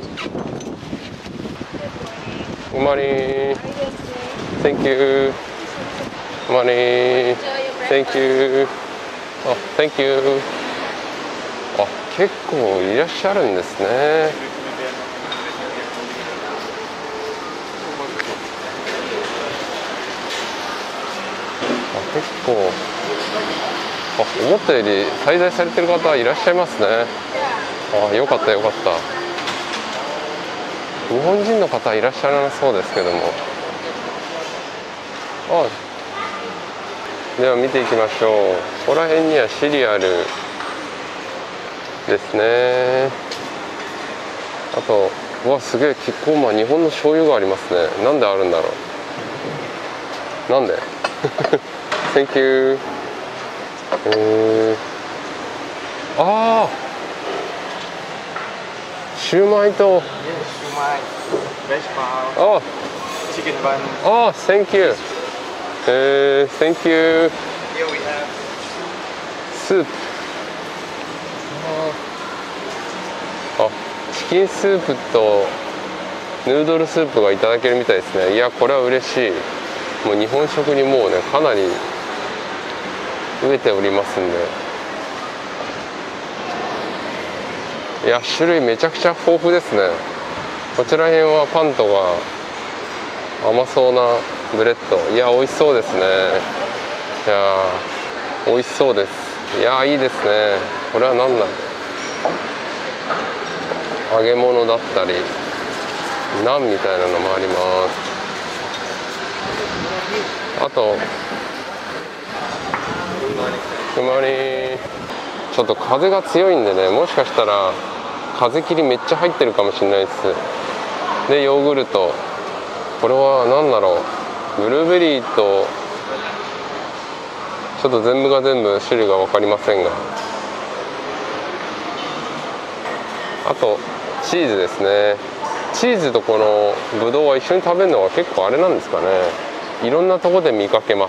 Good morning. Thank you. Good morning. Thank you. Thank you. 結構いらっしゃるんですね。結構思ったより滞在されてる方いらっしゃいますね。よかったよかった。日本人の方いらっしゃらなそうですけども、では見ていきましょう。ここら辺にはシリアルですね。あとすげえキッコーマン、日本の醤油がありますね。なんであるんだろう。なんでThank you. シューマイとシューマイ、ベジパン、チキンバン。 Thank you. Thank you. Here we have スープ。チキンスープとヌードルスープがいただけるみたいですね。いやこれは嬉しい。もう日本食にもうねかなり飢えておりますんで、いや種類めちゃくちゃ豊富ですね。こちら辺はパンとか甘そうなブレッド、いや美味しそうですね。いや美味しそうです。いやいいですね。これは何なんだ。揚げ物だったりナンみたいなのもあります。あとGood morning. ちょっと風が強いんでね、もしかしたら風切りめっちゃ入ってるかもしれないです。でヨーグルト、これは何だろう、ブルーベリーとちょっと全部が全部種類が分かりませんが、あとチーズですね。チーズとこのブドウは一緒に食べるのは結構あれなんですかね、いろんなとこで見かけます。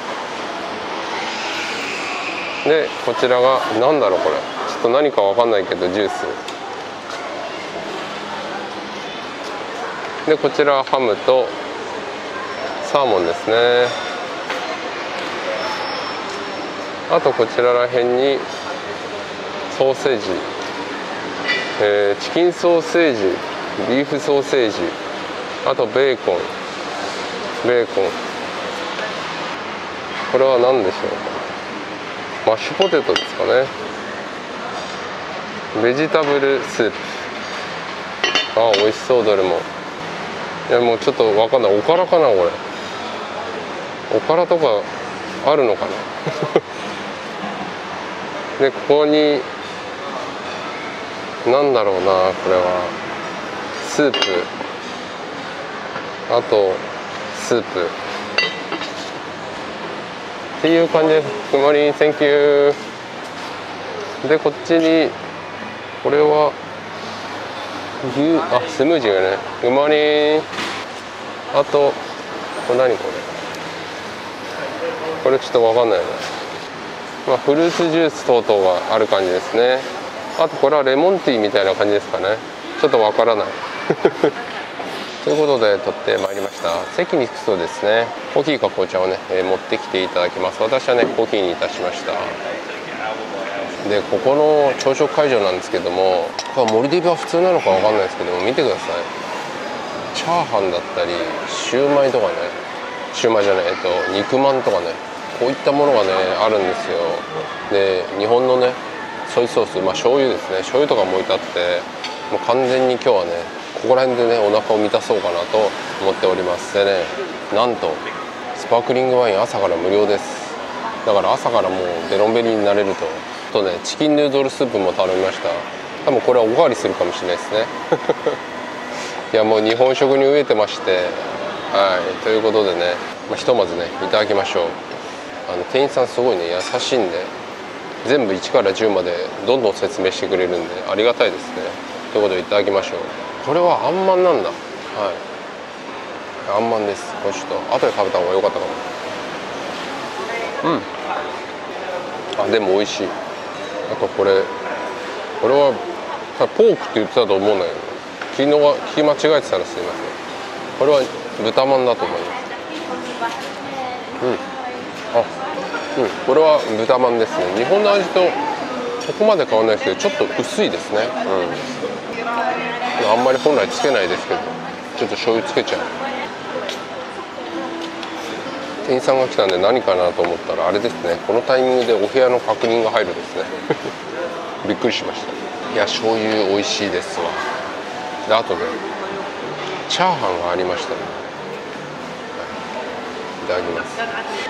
でこちらが何だろう、これちょっと何か分かんないけどジュースで、こちらハムとサーモンですね。あとこちらら辺にソーセージ、チキンソーセージ、ビーフソーセージ、あとベーコン、これは何でしょう、マッシュポテトですかね。ベジタブルスープ、あ、美味しそう。どれもいや、もうちょっと分かんない。おからかな、これおからとかあるのかなでここに何だろうな、これはスープ、あとスープっていう感じです。グモリン、センキュー。でこっちにこれはスムージーがね、グモリン。あとこれ何これ、これちょっと分かんないな。まあ、フルーツジュース等々がある感じですね。あとこれはレモンティーみたいな感じですかね、ちょっとわからないということで取ってまいりました。席に着くとですね、コーヒーか紅茶をね、持ってきていただきます。私はねコーヒーにいたしました。でここの朝食会場なんですけども、モルディブは普通なのかわかんないですけども、見てください。チャーハンだったりシューマイとかね、シューマイじゃない、肉まんとかね、こういったものがねあるんですよ。で日本のねソイソース、まあ醤油ですね、醤油とかも置いてあって、もう完全に今日はねここら辺でねお腹を満たそうかなと思っております。でね、なんとスパークリングワイン朝から無料です。だから朝からもうベロンベリになれると。あとねチキンヌードルスープも頼みました。多分これはおかわりするかもしれないですねいやもう日本食に飢えてまして、はい、ということでね、ひとまずねいただきましょう。店員さんすごいね優しいんで、全部1から10までどんどん説明してくれるんでありがたいですね。ということでいただきましょう。これはあんまんなんだ。はい、あんまんです。これちょっと後で食べた方が良かったかも。でも美味しい。あとこれはポークって言ってたと思うんだけど、聞き間違えてたらすいません。これは豚まんだと思います。これは豚まんですね。日本の味とそこまで変わらないですけど、ちょっと薄いですね。あんまり本来つけないですけど、ちょっと醤油つけちゃう。店員さんが来たんで何かなと思ったらあれですね、このタイミングでお部屋の確認が入るですねびっくりしました。いや醤油美味しいですわ。であとねチャーハンがありましたね。いただきます。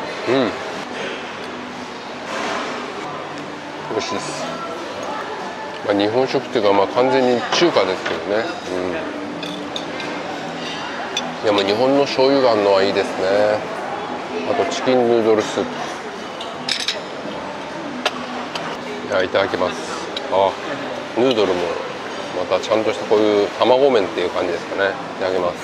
美味しいです。日本食っていうか、完全に中華ですけどね。いやもう日本の醤油があるのはいいですね。あとチキンヌードルスープ、いただきます。ヌードルもまたちゃんとしたこういう卵麺っていう感じですかね。いただきます。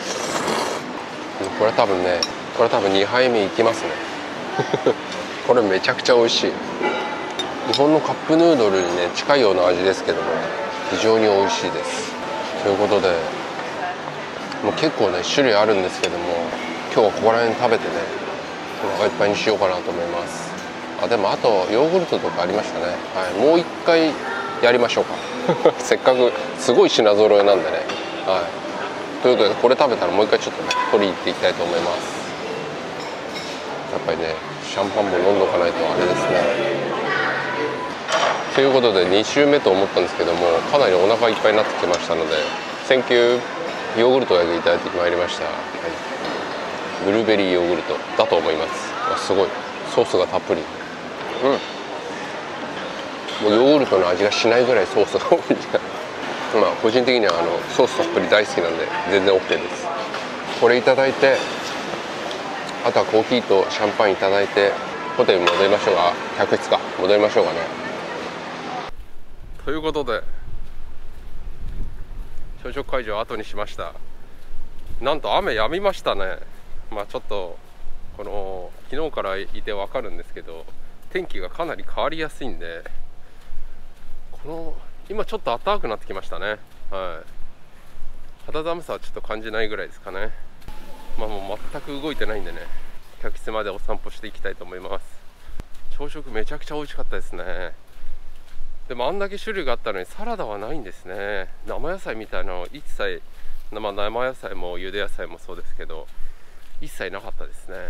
これ多分2杯目いきますねこれめちゃくちゃ美味しい。日本のカップヌードルにね近いような味ですけども、非常に美味しいです。ということでもう結構ね種類あるんですけども、今日はここら辺食べてねお腹いっぱいにしようかなと思います。でもあとヨーグルトとかありましたね。もう一回やりましょうかせっかくすごい品揃えなんでね。ということでこれ食べたらもう一回ちょっとね取りに行っていきたいと思います。やっぱりねシャンパンも飲んどかないとあれですね。ということで2週目と思ったんですけども、かなりお腹いっぱいになってきましたので、センキュー。ヨーグルトをいただいてまいりました。ブルーベリーヨーグルトだと思います。すごいソースがたっぷり。 もうヨーグルトの味がしないぐらいソースが多いんじゃないまあ個人的にはソースたっぷり大好きなんで全然 OK です。これいただいて、あとはコーヒーとシャンパンいただいてホテルに戻りましょうか。客室か戻りましょうかね。ということで朝食会場を後にしました。なんと雨止みましたね。まあちょっとこの昨日からいて分かるんですけど、天気がかなり変わりやすいんで、今ちょっと暖かくなってきましたね。はい、肌寒さはちょっと感じないぐらいですかね。まあもう全く動いてないんでね、客室までお散歩していきたいと思います。朝食めちゃくちゃ美味しかったですね。でもあんだけ種類があったのにサラダはないんですね。生野菜みたいなの一切、まあ、生野菜も茹で野菜もそうですけど一切なかったですね。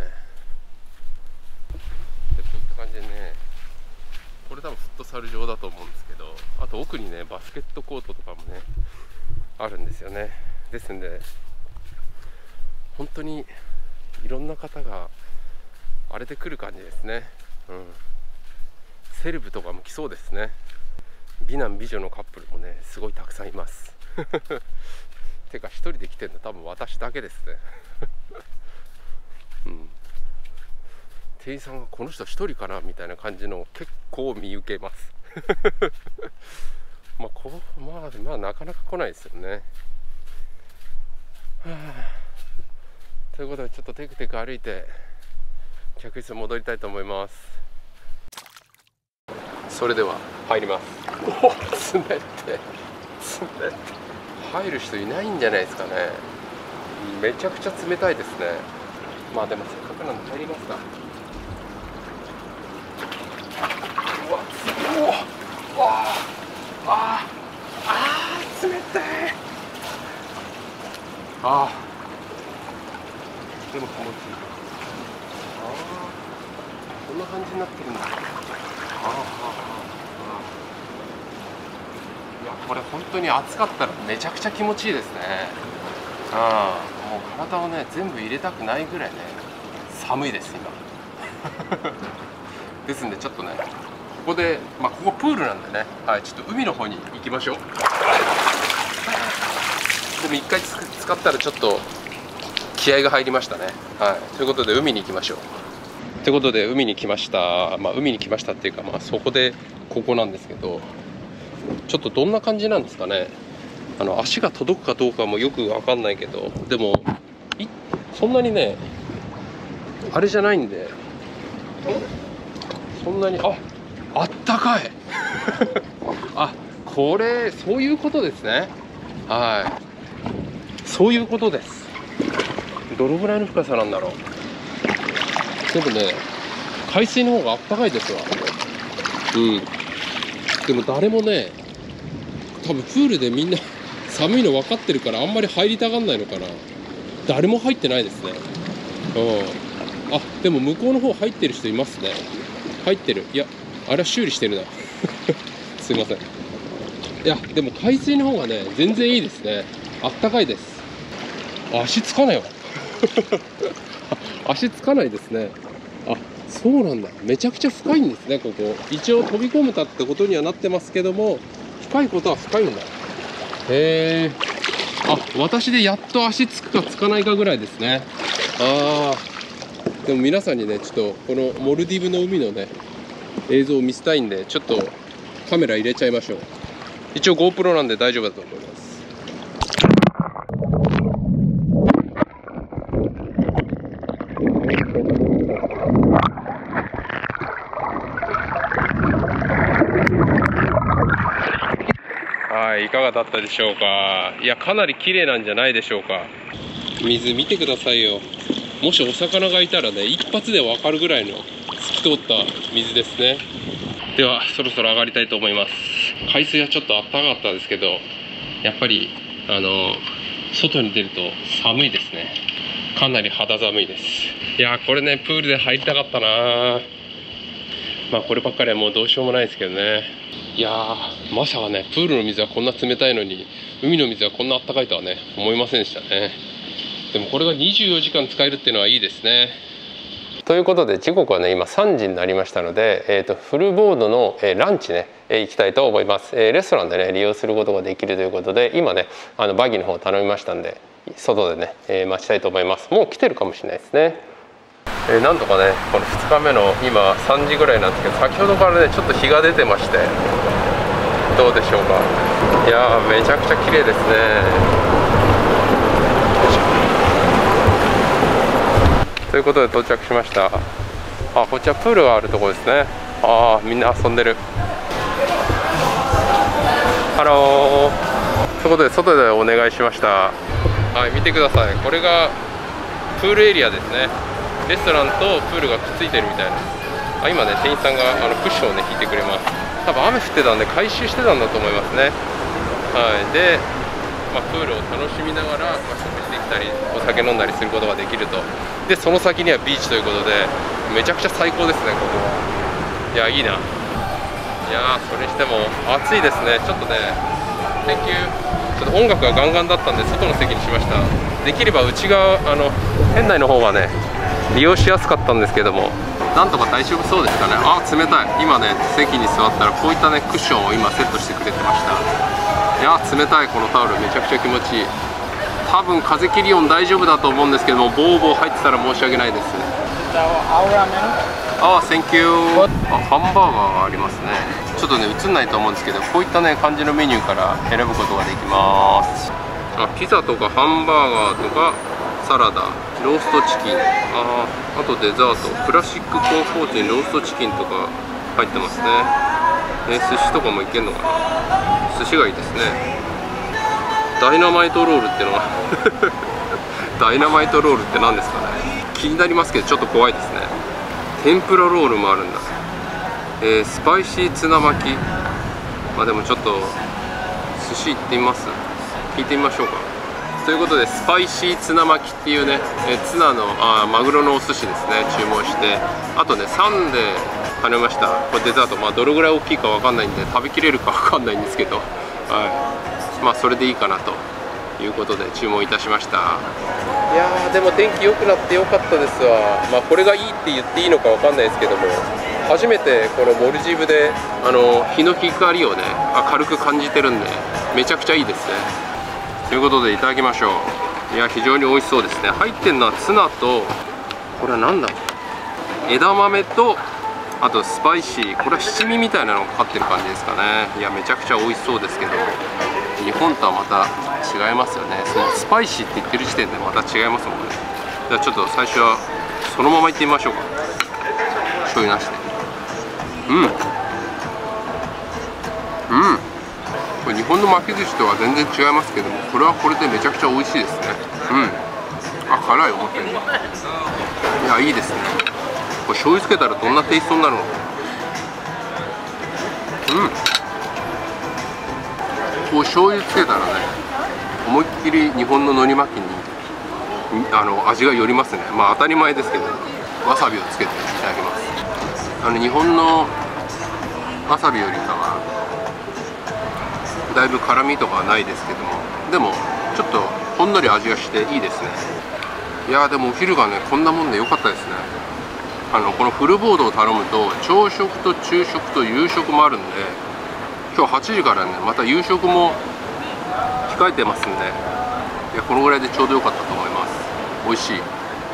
でこういった感じでね、これ多分フットサル場だと思うんですけど、あと奥にねバスケットコートとかもねあるんですよね。ですんで本当にいろんな方があれで来る感じですね。セレブとかも来そうですね。美男美女のカップルもねすごいたくさんいますてか一人で来てるの多分私だけですね店員さんがこの人一人かなみたいな感じの結構見受けますまあなかなか来ないですよね。ということでちょっとテクテク歩いて客室戻りたいと思います。それでは入ります。おっ、冷て入る人いないんじゃないですかね。めちゃくちゃ冷たいですね。まあでもせっかくなんで入りますか。冷たい。でも気持ちいい。こんな感じになってるんだ。いやこれ本当に暑かったらめちゃくちゃ気持ちいいですね。もう体をね全部入れたくないぐらいね寒いです今ですんでちょっとねここでここプールなんでね、ちょっと海の方に行きましょう。でも一回使ったらちょっと気合が入りましたね。ということで海に行きましょう。ということで海に来ました。海に来ましたっていうか、そこでここなんですけど、ちょっとどんな感じなんですかね。足が届くかどうかもよく分かんないけど、でもそんなにねあれじゃないんで、そんなにあったかいこれそういうことですね。そういうことです。どのぐらいの深さなんだろう。でもね海水の方があったかいですわ。でも誰もね多分プールでみんな寒いの分かってるからあんまり入りたがんないのかな。誰も入ってないですね。でも向こうの方入ってる人いますね。入ってる。いやあれは修理してるなすいません。いやでも海水の方がね全然いいですね。あったかいです。足つかないわ足つかないですね。そうなんだ。めちゃくちゃ深いんですねここ。一応飛び込めたってことにはなってますけども、深いことは深いんだ。私でやっと足つくかつかないかぐらいですね。でも皆さんにねちょっとこのモルディブの海のね映像を見せたいんで、ちょっとカメラ入れちゃいましょう。一応 GoPro なんで大丈夫だと思います。いかがだったでしょうか。いやかなり綺麗なんじゃないでしょうか。水見てくださいよ。もしお魚がいたらね一発で分かるぐらいの透き通った水ですね。ではそろそろ上がりたいと思います。海水はちょっと暖かかったですけど、やっぱり外に出ると寒いですね。かなり肌寒いです。いやこれねプールで入りたかったな。こればっかりはもうどうしようもないですけどね。いやーまさかねプールの水はこんな冷たいのに海の水はこんな暖かいとはね思いませんでしたね。でもこれが24時間使えるっていうのはいいですね。 ということで時刻はね今3時になりましたので、フルボードのランチね行きたいと思います。レストランでね利用することができるということで、今ねバギーの方頼みましたんで外でね、待ちたいと思います。もう来てるかもしれないですね。なんとかねこの2日目の今3時ぐらいなんですけど、先ほどからねちょっと日が出てまして、どうでしょうか。いやーめちゃくちゃ綺麗ですね。ということで到着しました。こっちはプールがあるところですね。みんな遊んでる。ハロー。ということで外でお願いしました。はい、見てください。これがプールエリアですね。レストランとプールがくっついてるみたいな。今ね店員さんがクッションをね引いてくれます。多分雨降ってたんで回収してたんだと思いますね。はい、で、プールを楽しみながら、食事できたりお酒飲んだりすることができると。でその先にはビーチということでめちゃくちゃ最高ですねここは。いやいいな。いやそれにしても暑いですね。ちょっとね天気ちょっと音楽がガンガンだったんで外の席にしました。できれば内側店内の方はね利用しやすかったんですけども、なんとか大丈夫そうですかね。冷たい。今ね席に座ったらこういったねクッションを今セットしてくれてました。いや冷たい。このタオルめちゃくちゃ気持ちいい。多分風切り音大丈夫だと思うんですけども、ボーボー入ってたら申し訳ないです。Thank you。ハンバーガーがありますね。ちょっとね映んないと思うんですけど、こういったね感じのメニューから選ぶことができます。ピザとかハンバーガーとかサラダ、ローストチキン、あとデザート、クラシックコーンフォーティン、ローストチキンとか入ってますね。寿司とかもいけんのかな。寿司がいいですね。ダイナマイトロールってのはダイナマイトロールって何ですかね。気になりますけどちょっと怖いですね。天ぷらロールもあるんだ。スパイシーツナ巻き。でもちょっと寿司行ってみます。聞いてみましょうか。ということでスパイシーツナ巻きっていうね、ツナのマグロのお寿司ですね注文して、あとねサンデー頼みました。これデザート、どれぐらい大きいかわかんないんで食べきれるかわかんないんですけど、それでいいかなということで注文いたしました。いやーでも天気良くなって良かったですわ。これがいいって言っていいのかわかんないですけども、初めてこのモルジブで日の光をね軽く感じてるんでめちゃくちゃいいですね。ということでいただきましょう。いや非常に美味しそうですね。入ってるのはツナと、これは何だろう、枝豆とあとスパイシー、これは七味みたいなのがかかってる感じですかね。いやめちゃくちゃ美味しそうですけど、日本とはまた違いますよね。そのスパイシーって言ってる時点でまた違いますもんね。じゃあちょっと最初はそのままいってみましょうか。醤油なしで。これ日本の巻き寿司とは全然違いますけども、これはこれでめちゃくちゃ美味しいですね。辛い思ったより。いやいいですね。これ醤油つけたらどんなテイストになるのか。こう醤油つけたらね思いっきり日本の海苔巻きに味が寄りますね。当たり前ですけど、わさびをつけていただきます。日本のわさびよりかはだいぶ辛みとかはないですけども、でもちょっとほんのり味がしていいですね。いやでもお昼がねこんなもんで良かったですね。このフルボードを頼むと朝食と昼食と夕食もあるんで、今日8時からねまた夕食も控えてますんで、いやこのぐらいでちょうど良かったと思います。美味しい。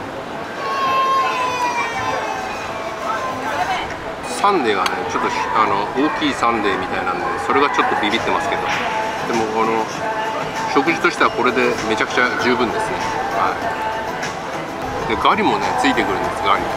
サンデーがねちょっと大きいサンデーみたいなんで、それがちょっとビビってますけど、でも食事としてはこれでめちゃくちゃ十分ですね。でガリもねついてくるんです。ガリ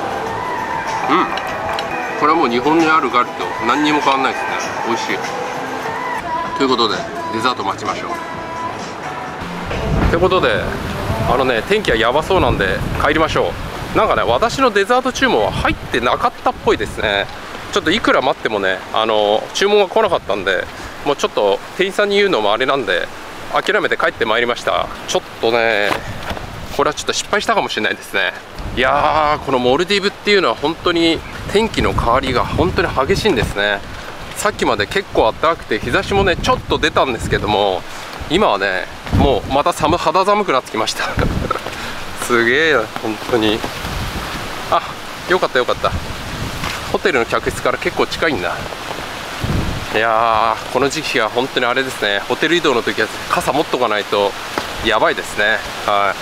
これはもう日本にあるガリと何にも変わんないですね。美味しい。ということでデザート待ちましょう。ということで天気はやばそうなんで帰りましょう。なんかね私のデザート注文は入ってなかったっぽいですね。ちょっといくら待ってもね注文が来なかったんで、もうちょっと店員さんに言うのもあれなんで諦めて帰ってまいりました。ちょっとねこれはちょっと失敗したかもしれないですね。いやーこのモルディブっていうのは本当に天気の変わりが本当に激しいんですね。さっきまで結構暖かくて日差しもねちょっと出たんですけども、今はねもうまた肌寒くなってきましたすげえ本当に。 あ、よかったよかった。ホテルの客室から結構近いんだ。いやー、この時期は本当にあれですね、ホテル移動の時は傘持っとかないとやばいですね。はい。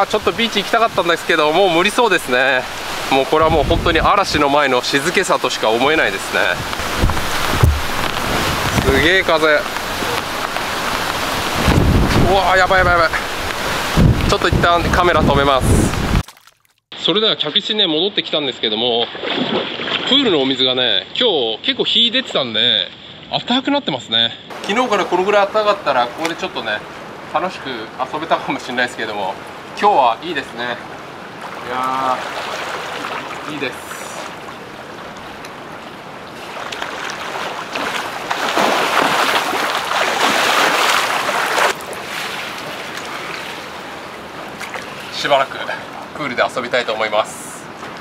ちょっとビーチ行きたかったんですけど、もう無理そうですね。もうこれはもう本当に嵐の前の静けさとしか思えないですね。すげえ風。うわー、やばいやばいやばい。ちょっと一旦カメラ止めます。それでは客室にね戻ってきたんですけども、プールのお水がね今日結構日出てたんで暖かくなってますね。昨日からこのぐらい暖かかったらここでちょっとね楽しく遊べたかもしれないですけども、今日はいいですね。いやー、いいです。しばらくプールで遊びたいと思います。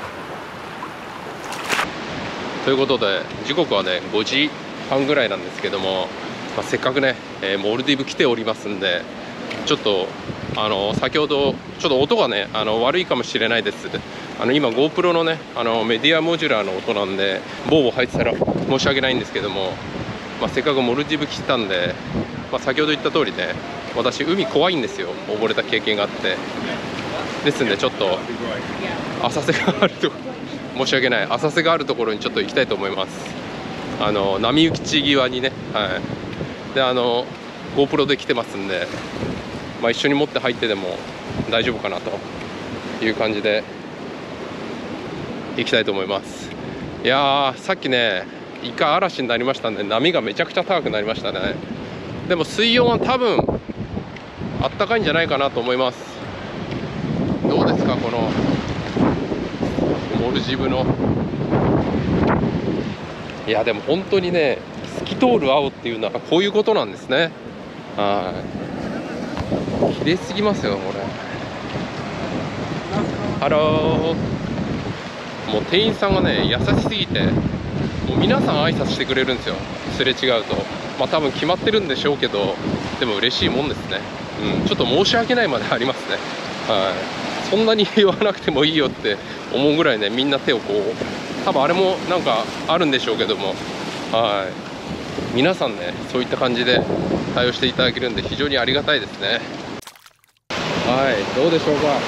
ということで時刻はね5時半ぐらいなんですけども、せっかくね、モルディブ来ておりますんで、ちょっと先ほどちょっと音がね悪いかもしれないです。今 GoPro のねメディアモジュラーの音なんでボーボー入ってたら申し訳ないんですけども、せっかくモルディブ来たんで、先ほど言った通りね、私海怖いんですよ。溺れた経験があって、ですんでちょっと浅瀬があると申し訳ない、浅瀬があるところにちょっと行きたいと思います。波打ち際にね、はい。でGoPro で来てますんで、一緒に持って入ってでも大丈夫かなという感じで行きたいと思います。いやー、さっきね一回嵐になりましたんで波がめちゃくちゃ高くなりましたね。でも水温は多分あったかいんじゃないかなと思います。どうですか、このモルジブの。いやでも本当にね、透き通る青っていうのはこういうことなんですね。はい、綺麗すぎますよこれ。ハロー。もう店員さんがね優しすぎて、もう皆さん挨拶してくれるんですよ、すれ違うと。多分決まってるんでしょうけど、でも嬉しいもんですね。ちょっと申し訳ないまでありますね。はい、そんなに言わなくてもいいよって思うぐらいね、みんな手をこう、多分あれもなんかあるんでしょうけども、はい、皆さんねそういった感じで対応していただけるんで非常にありがたいですね。はい、どうでしょうか。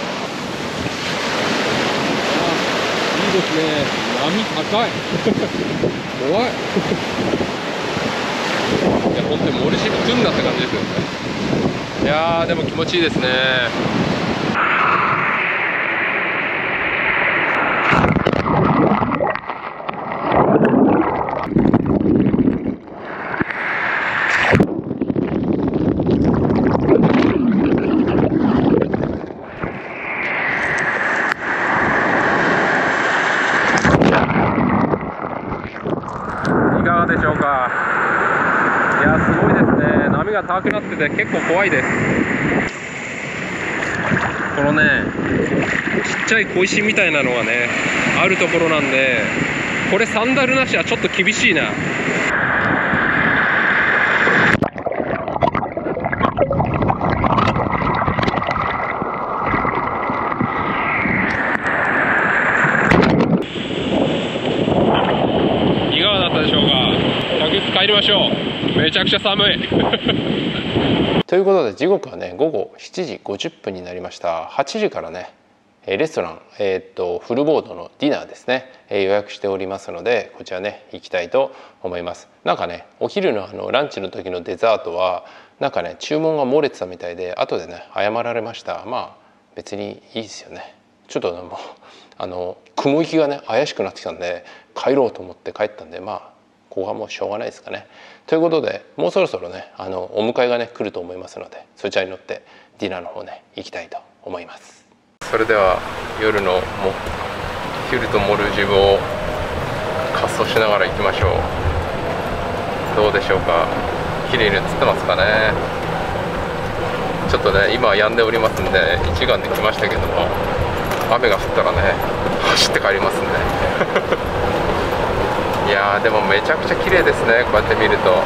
いいですね、波高い怖いいや本当にモルジブ来んだって感じですよね。いやーでも気持ちいいですね。高くなってて結構怖いです。このねちっちゃい小石みたいなのがねあるところなんで、これサンダルなしはちょっと厳しいな。いかがだったでしょうか。客室帰りましょう。めちゃくちゃ寒いということで時刻はね午後7時50分になりました。8時からねレストラン、フルボードのディナーですね、予約しておりますので、こちらね行きたいと思います。なんかねお昼のランチの時のデザートはなんかね注文が漏れてたみたいで、後でね謝られました。別にいいですよね。ちょっともう雲行きがね怪しくなってきたんで帰ろうと思って帰ったんで、ここはもうしょうがないですかね。ということでもうそろそろねお迎えがね来ると思いますので、そちらに乗ってディナーの方ね行きたいと思います。それでは夜のヒルとモルジブを滑走しながら行きましょう。どうでしょうか。綺麗に映ってますかね。ちょっとね今は止んでおりますんで一眼で来ましたけども、雨が降ったらね走って帰りますんでいやーでもめちゃくちゃ綺麗ですね、こうやって見ると。反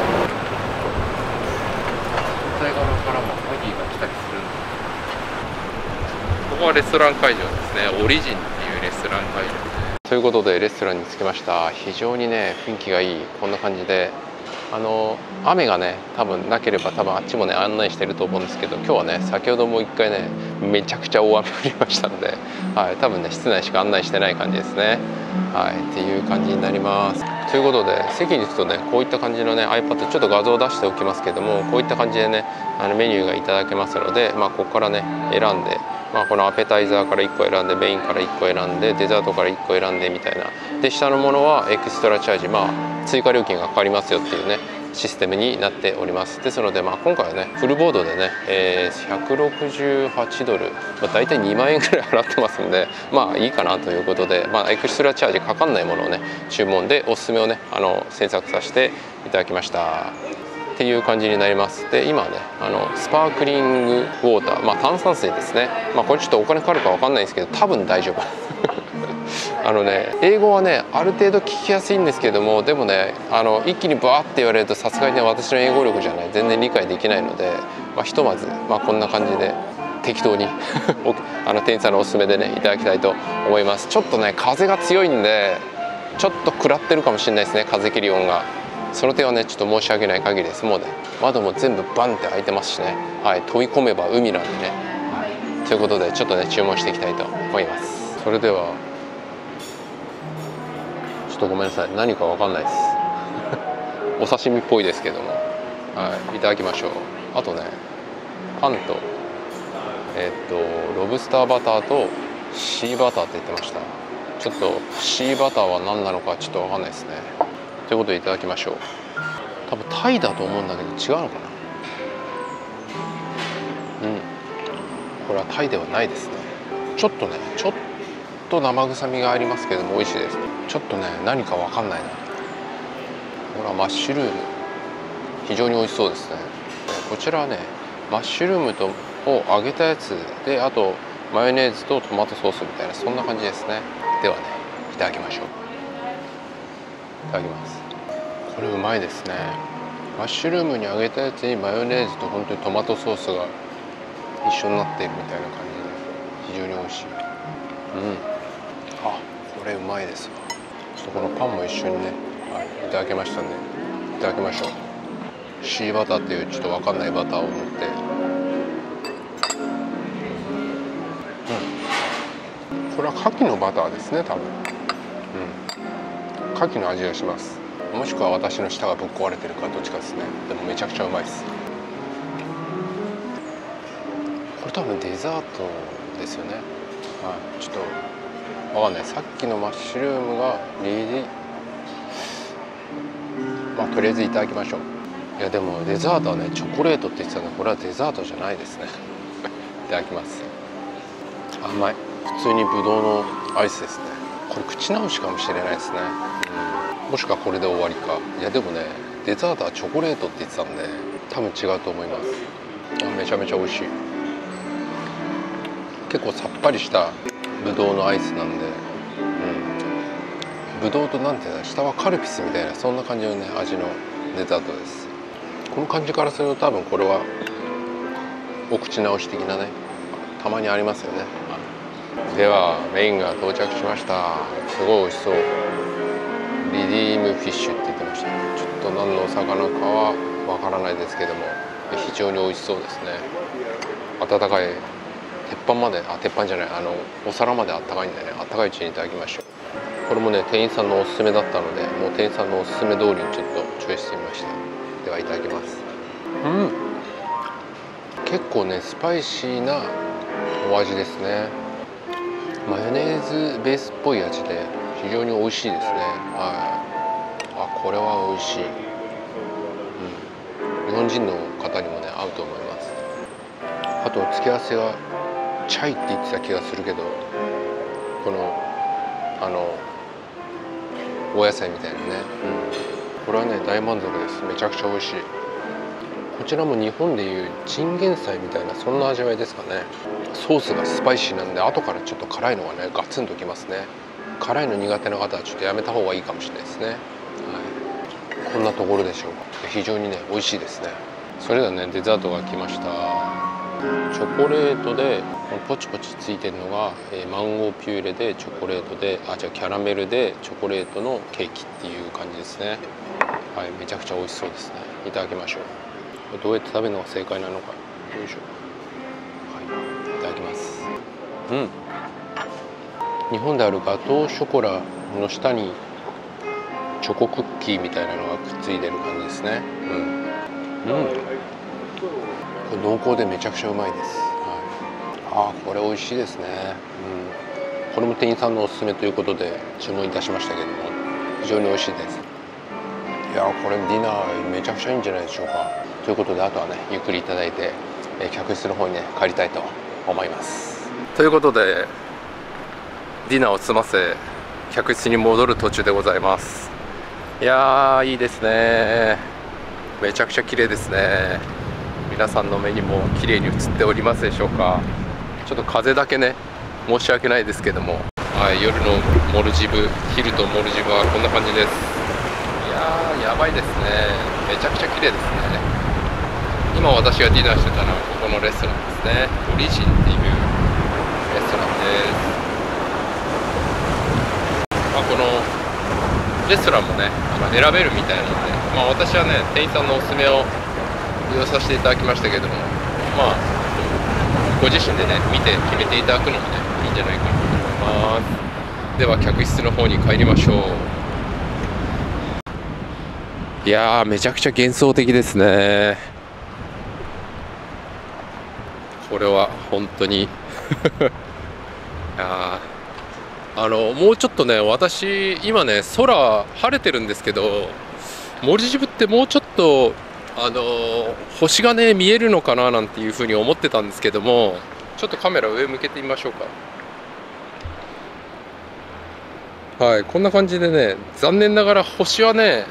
対側からもバギーが来たりするんで、ここはレストラン会場ですね。オリジンっていうレストラン会場ということでレストランに着きました。非常にね雰囲気がいい、こんな感じで雨がね多分なければ多分あっちもね案内してると思うんですけど、今日はね先ほども1回ねめちゃくちゃ大雨降りましたので、はい、多分ね室内しか案内してない感じですね。はい、っていう感じになります。ということで席に着くとねこういった感じのね iPad ちょっと画像を出しておきますけども、こういった感じでねメニューがいただけますので、ここからね選んで、このアペタイザーから1個選んでメインから1個選んでデザートから1個選んでみたいなで、下のものはエクストラチャージ、追加料金がかかりますよっていうねシステムになっております。ですので、今回はねフルボードでね、168ドル、大体2万円くらい払ってますんで、いいかなということで、エクストラチャージかかんないものをね注文でおすすめをね選択させていただきましたっていう感じになります。で今はねスパークリングウォーター、炭酸水ですね。これちょっとお金かかるかわかんないんですけど多分大丈夫英語はねある程度聞きやすいんですけども、でもね一気にバーって言われるとさすがにね私の英語力じゃない全然理解できないので、ひとまずこんな感じで適当に店員さんのおすすめでねいただきたいと思います。ちょっとね風が強いんでちょっと食らってるかもしれないですね、風切り音が。その点はねちょっと申し訳ない限りです。もうね窓も全部バンって開いてますしね、はい、飛び込めば海なんでね、はい、ということでちょっとね注文していきたいと思います。それではちょっとごめんなさい、何かわかんないですお刺身っぽいですけども、はい、いただきましょう。あとねパンとロブスターバターとシーバターって言ってました。ちょっとシーバターは何なのかちょっとわかんないですね。ということでいただきましょう。多分タイだと思うんだけど違うのかな。これはタイではないですね。ちょっと生臭みがありますけども美味しいです。ちょっとね何かわかんないな。これはマッシュルーム、非常に美味しそうですね。こちらはねマッシュルームを揚げたやつで、あとマヨネーズとトマトソースみたいなそんな感じですね。ではねいただきましょう。いただきます。これうまいですね。マッシュルームに揚げたやつにマヨネーズと本当にトマトソースが一緒になっているみたいな感じで非常に美味しい。あ、これうまいですわ。ちょっとこのパンも一緒にね、はい、いただけましたんでいただきましょう。シーバターっていうちょっと分かんないバターを塗って、これは牡蠣のバターですね多分。牡蠣の味がします。もしくは私の舌がぶっ壊れてるかどっちかですね。でもめちゃくちゃうまいです。これ多分デザートですよね。はい、ちょっとわかんない。さっきのマッシュルームがとりあえずいただきましょう。いやでもデザートはねチョコレートって言ってたので、これはデザートじゃないですねいただきます。甘い。普通にブドウのアイスですね。これ口直しかもしれないですね。もしくはこれで終わりか。いやでもねデザートはチョコレートって言ってたんで多分違うと思います。めちゃめちゃ美味しい。結構さっぱりしたブドウのアイスなんで、ブドウとなんていうの、下はカルピスみたいなそんな感じのね味のデザートです。この感じからすると多分これはお口直し的なねたまにありますよね。ではメインが到着しました。すごい美味しそう。リディームフィッシュって言ってました。ちょっと何のお魚かはわからないですけども非常に美味しそうですね。温かい鉄板まで、鉄板じゃない、お皿まであったかいんでね、あったかいうちにいただきましょう。これもね店員さんのおすすめだったので、もう店員さんのおすすめ通りにちょっとチョイスしてみました。ではいただきます。結構ねスパイシーなお味ですね。マヨネーズベースっぽい味で非常に美味しいですね。これは美味しい。日本人の方にもね合うと思います。あと付け合わせがチャイって言ってた気がするけど、このお野菜みたいなね、これはね大満足です。めちゃくちゃ美味しい。こちらも日本でいうチンゲン菜みたいなそんな味わいですかね。ソースがスパイシーなんで後からちょっと辛いのがねガツンときますね。辛いの苦手な方はちょっとやめた方がいいかもしれないですね。こんなところでしょうか。非常にね美味しいですね。それではねデザートが来ました。 チョコレートでポチポチついてるのが、マンゴーピューレでチョコレートでじゃあキャラメルでチョコレートのケーキっていう感じですね。はい、めちゃくちゃ美味しそうですね。いただきましょう。どうやって食べるのが正解なのか。よいしょ。はい、いただきます。日本であるガトーショコラの下にチョコクッキーみたいなのがくっついてる感じですね。これ濃厚でめちゃくちゃうまいです。これ美味しいですね。これも店員さんのおすすめということで注文いたしましたけども、非常に美味しいです。いやこれディナーめちゃくちゃいいんじゃないでしょうか。ということであとはねゆっくりいただいて、客室の方にね帰りたいと思います。ということでディナーを済ませ客室に戻る途中でございます。いやーいいですね。めちゃくちゃ綺麗ですね。皆さんの目にも綺麗に映っておりますでしょうか。ちょっと風だけね申し訳ないですけども、夜のモルジブ、ヒルトンモルジブはこんな感じです。いやーやばいですね。めちゃくちゃ綺麗ですね。今私がディナーしてたのはここのレストランですね。オリジンっていうレストランです。このレストランもね選べるみたいなので、私はね店員さんのおすすめを利用させていただきましたけども、ご自身でね見て決めていただくのもねいいんじゃないかなと思います。では客室の方に帰りましょう。いやーめちゃくちゃ幻想的ですね。これは本当にもうちょっとね私今ね空晴れてるんですけど、モルジブってもうちょっと星がね見えるのかななんていうふうに思ってたんですけども、ちょっとカメラ上向けてみましょうか。はい、こんな感じでね残念ながら星はね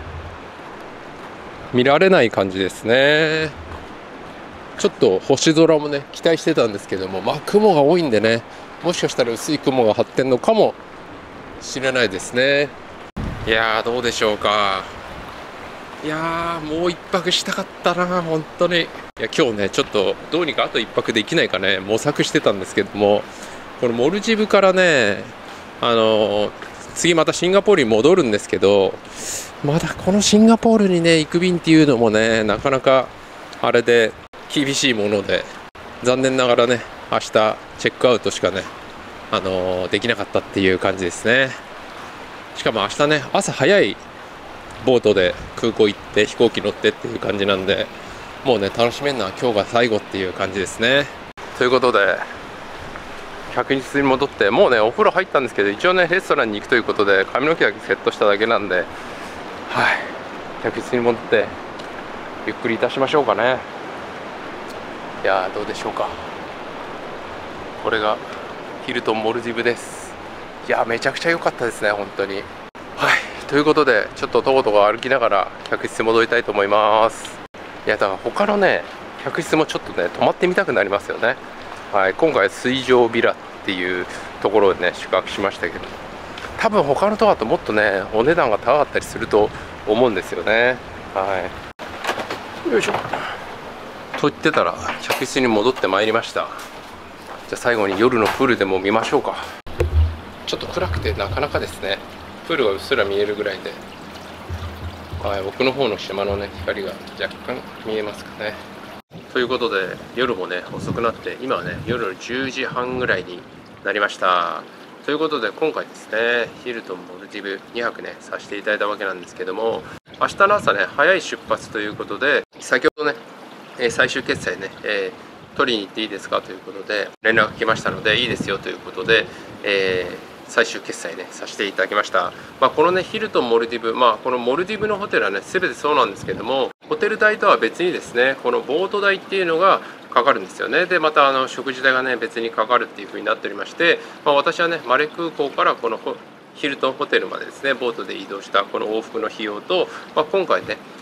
見られない感じですね。ちょっと星空もね期待してたんですけども、雲が多いんでね、もしかしたら薄い雲が張ってんのかもしれないですね。いやーどうでしょうか。いやーもう一泊したかったな本当に。いや今日ねちょっとどうにかあと一泊できないかね模索してたんですけども、このモルジブからね次またシンガポールに戻るんですけど、まだこのシンガポールにね行く便っていうのもねなかなかあれで厳しいもので、残念ながらね明日チェックアウトしかねできなかったっていう感じですね。しかも明日ね朝早いボートで空港行って飛行機乗ってっていう感じなんで、もうね楽しめるのは今日が最後っていう感じですね。ということで客室に戻って、もうねお風呂入ったんですけど、一応ねレストランに行くということで髪の毛だけセットしただけなんで、客室に戻ってゆっくりいたしましょうかね。いやーどうでしょうか。これがヒルトンモルディブです。いやーめちゃくちゃ良かったですね本当に。ということでちょっととことこ歩きながら客室に戻りたいと思います。いやだから他のね客室もちょっとね泊まってみたくなりますよね。今回水上ビラっていうところでね宿泊しましたけど、多分他のとこだともっとねお値段が高かったりすると思うんですよね。よいしょと言ってたら客室に戻ってまいりました。じゃあ最後に夜のプールでも見ましょうか。ちょっと暗くてなかなかですねプールがうっすら見えるぐらいで、奥の方の島のね光が若干見えますかね。ということで夜もね遅くなって、今はね夜の10時半ぐらいになりました。ということで今回ですねヒルトンモルディブ2泊ねさせていただいたわけなんですけども、明日の朝ね早い出発ということで、先ほどね最終決済ね、取りに行っていいですかということで連絡来ましたので、いいですよということで、最終決済ねさせていただきました。このねヒルトンモルディブ、このモルディブのホテルはね全てそうなんですけども、ホテル代とは別にですねこのボート代っていうのがかかるんですよね。でまた食事代がね別にかかるっていう風になっておりまして、私はねマレ空港からこのヒルトンホテルまでですねボートで移動したこの往復の費用と、今回ね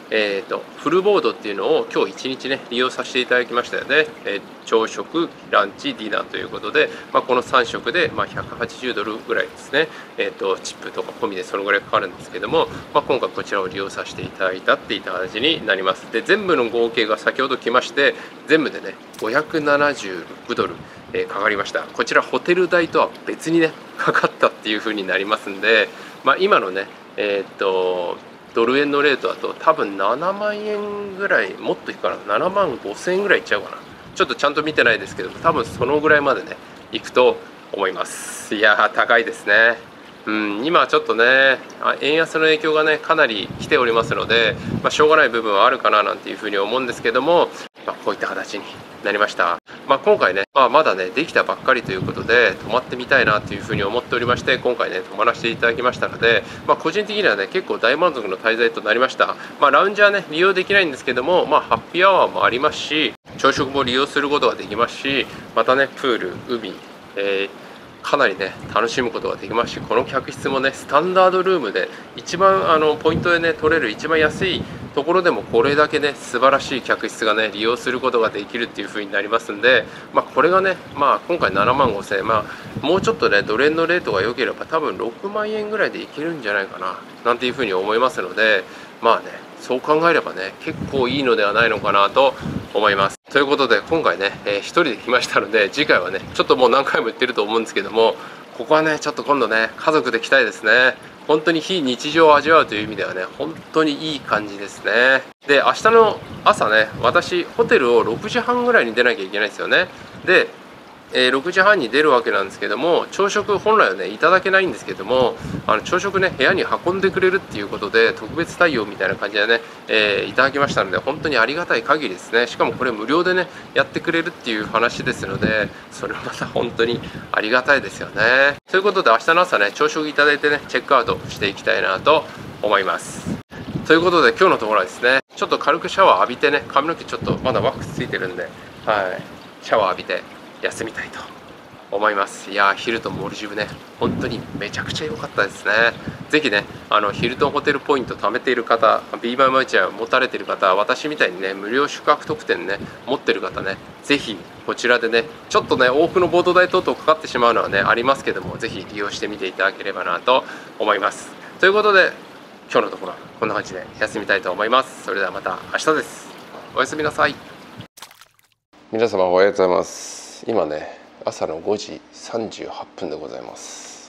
フルボードっていうのを今日1日ね利用させていただきましたよね。朝食、ランチ、ディナーということで、この3食で180ドルぐらいですね。チップとか込みでそのぐらいかかるんですけども、今回こちらを利用させていただいたっていった形になります。で、全部の合計が先ほど来まして、全部でね576ドル、かかりました。こちらホテル代とは別にねかかったっていう風になりますんで、今のねドル円のレートだと多分7万円ぐらい、もっといくかな、7万5千円ぐらいいっちゃうかな。ちょっとちゃんと見てないですけど、多分そのぐらいまでねいくと思います。いやー高いですね。今ちょっとね円安の影響がねかなり来ておりますので、しょうがない部分はあるかななんていうふうに思うんですけども、こういった形になりました。今回ね、まだねできたばっかりということで泊まってみたいなというふうに思っておりまして、今回ね泊まらせていただきましたので、個人的にはね結構大満足の滞在となりました。ラウンジはね利用できないんですけども、ハッピーアワーもありますし、朝食も利用することができますし、またねプール、海、かなりね楽しむことができますし、この客室もねスタンダードルームで一番ポイントでね取れる一番安いところでもこれだけね素晴らしい客室がね利用することができるっていう風になりますんで、これがね今回7万5千円、もうちょっとねドル円のレートが良ければ多分6万円ぐらいでいけるんじゃないかななんていう風に思いますので、そう考えればね結構いいのではないのかなと思います。ということで今回ね、一人で来ましたので、次回はねちょっともう何回も言ってると思うんですけども、ここはねちょっと今度ね家族で来たいですね。本当に非日常を味わうという意味ではね本当にいい感じですね。で、明日の朝ね私ホテルを6時半ぐらいに出なきゃいけないですよね。で6時半に出るわけなんですけども、朝食本来はねいただけないんですけども、朝食ね部屋に運んでくれるっていうことで特別対応みたいな感じでね、いただきましたので、本当にありがたい限りですね。しかもこれ無料でねやってくれるっていう話ですので、それはまた本当にありがたいですよね。ということで明日の朝ね朝食いただいてねチェックアウトしていきたいなと思います。ということで今日のところはですね、ちょっと軽くシャワー浴びてね、髪の毛ちょっとまだワックスついてるんで、シャワー浴びて休みたいと思います。いやー、ヒルトンモルジブね本当にめちゃくちゃ良かったですね。ぜひねヒルトンホテルポイント貯めている方、Bバイマイチャー持たれている方、私みたいにね無料宿泊特典ね持ってる方ね、ぜひこちらでねちょっとね往復のボート代等々かかってしまうのはねありますけども、ぜひ利用してみていただければなと思います。ということで今日のところはこんな感じで休みたいと思います。それではまた明日です。おやすみなさい。皆様おはようございます。今ね朝の5時38分でございます。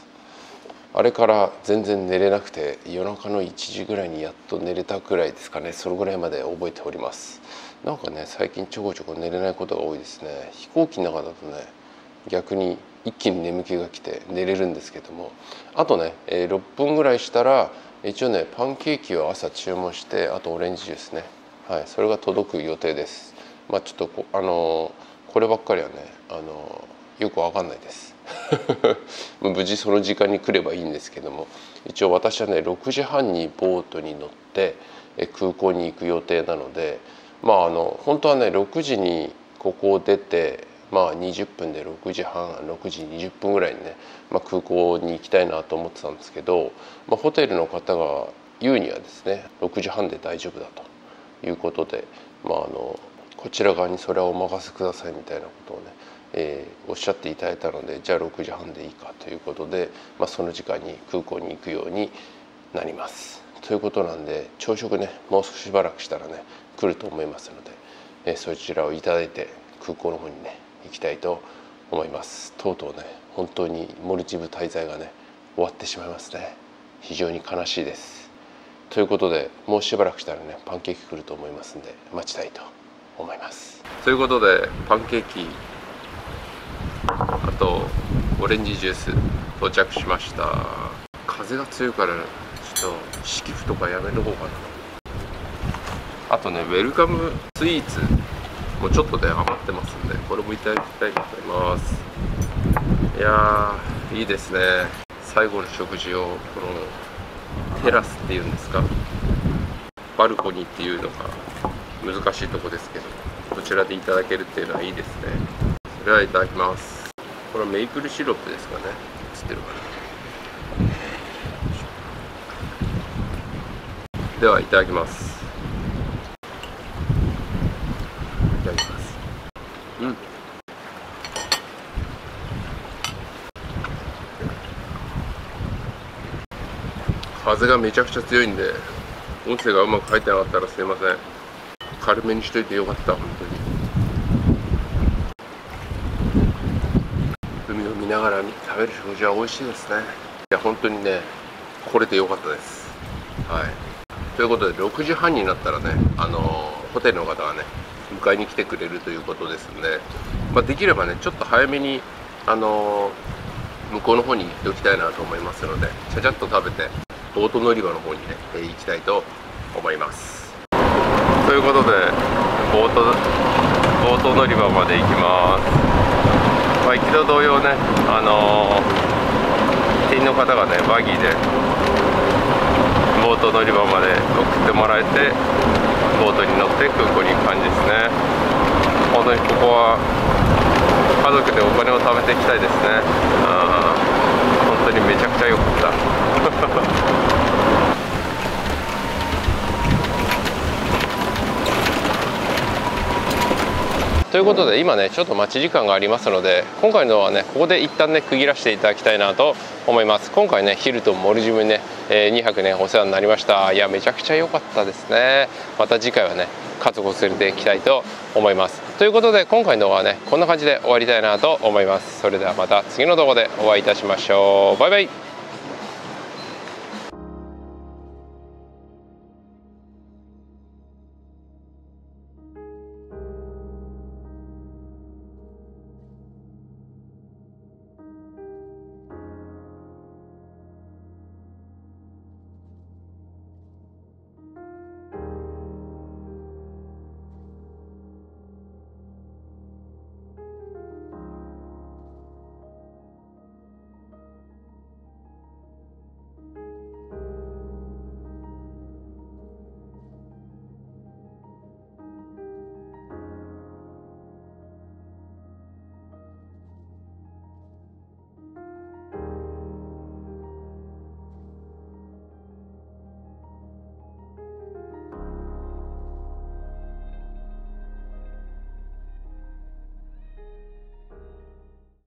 あれから全然寝れなくて、夜中の1時ぐらいにやっと寝れたくらいですかね。そのぐらいまで覚えております。なんかね最近ちょこちょこ寝れないことが多いですね。飛行機の中だとね逆に一気に眠気が来て寝れるんですけども、あとね、6分ぐらいしたら一応ねパンケーキを朝注文して、あとオレンジジュースね、それが届く予定です。ちょっとこればっかりはねよくわかんないです無事その時間に来ればいいんですけども、一応私はね6時半にボートに乗って空港に行く予定なので、本当はね6時にここを出て20分で6時20分ぐらいにね、空港に行きたいなと思ってたんですけど、ホテルの方が言うにはですね6時半で大丈夫だということで、こちら側にそれはお任せくださいみたいなことをね、おっしゃっていただいたので、じゃあ6時半でいいかということで、その時間に空港に行くようになります。ということなんで、朝食ねもう少しばらくしたらね来ると思いますので、そちらをいただいて空港の方にね行きたいと思います。とうとうね本当にモルジブ滞在がね終わってしまいますね。非常に悲しいです。ということでもうしばらくしたらねパンケーキ来ると思いますんで待ちたいと思います。ということでパンケーキ、あとオレンジジュース到着しました。風が強いからちょっと敷布とかやめとこうかな。あとねウェルカムスイーツもちょっとで余ってますんで、これもいただきたいと思います。いやーいいですね。最後の食事をこのテラスっていうんですか、バルコニーっていうのが難しいとこですけど、こちらでいただけるっていうのはいいですね。それはいただきます。これはメイプルシロップですかね。映ってるかな。ではいただきます。 風がめちゃくちゃ強いんで音声がうまく入ってなかったらすいません。軽めにしといてよかった。本当に海を見ながら食べる食事は美味しいですね。いや本当にね来れてよかったです。はい、ということで6時半になったらねホテルの方がね迎えに来てくれるということですので、できればねちょっと早めに向こうの方に行っておきたいなと思いますので、ちゃちゃっと食べてボート乗り場の方にね行きたいと思います。ということでボート乗り場まで行きます。一度同様ね店員の方がねバギーでボート乗り場まで送ってもらえてボートに乗って空港に行く感じですね。本当にここは家族でお金を貯めていきたいですね。本当にめちゃくちゃ良かったということで今ねちょっと待ち時間がありますので、今回のはねここで一旦ね区切らせていただきたいなと思います。今回ねヒルトンモルジブにね、2泊ねお世話になりました。いやめちゃくちゃ良かったですね。また次回はね家族を連れていきたいと思います。ということで今回の動画はねこんな感じで終わりたいなと思います。それではまた次の動画でお会いいたしましょう。バイバイ。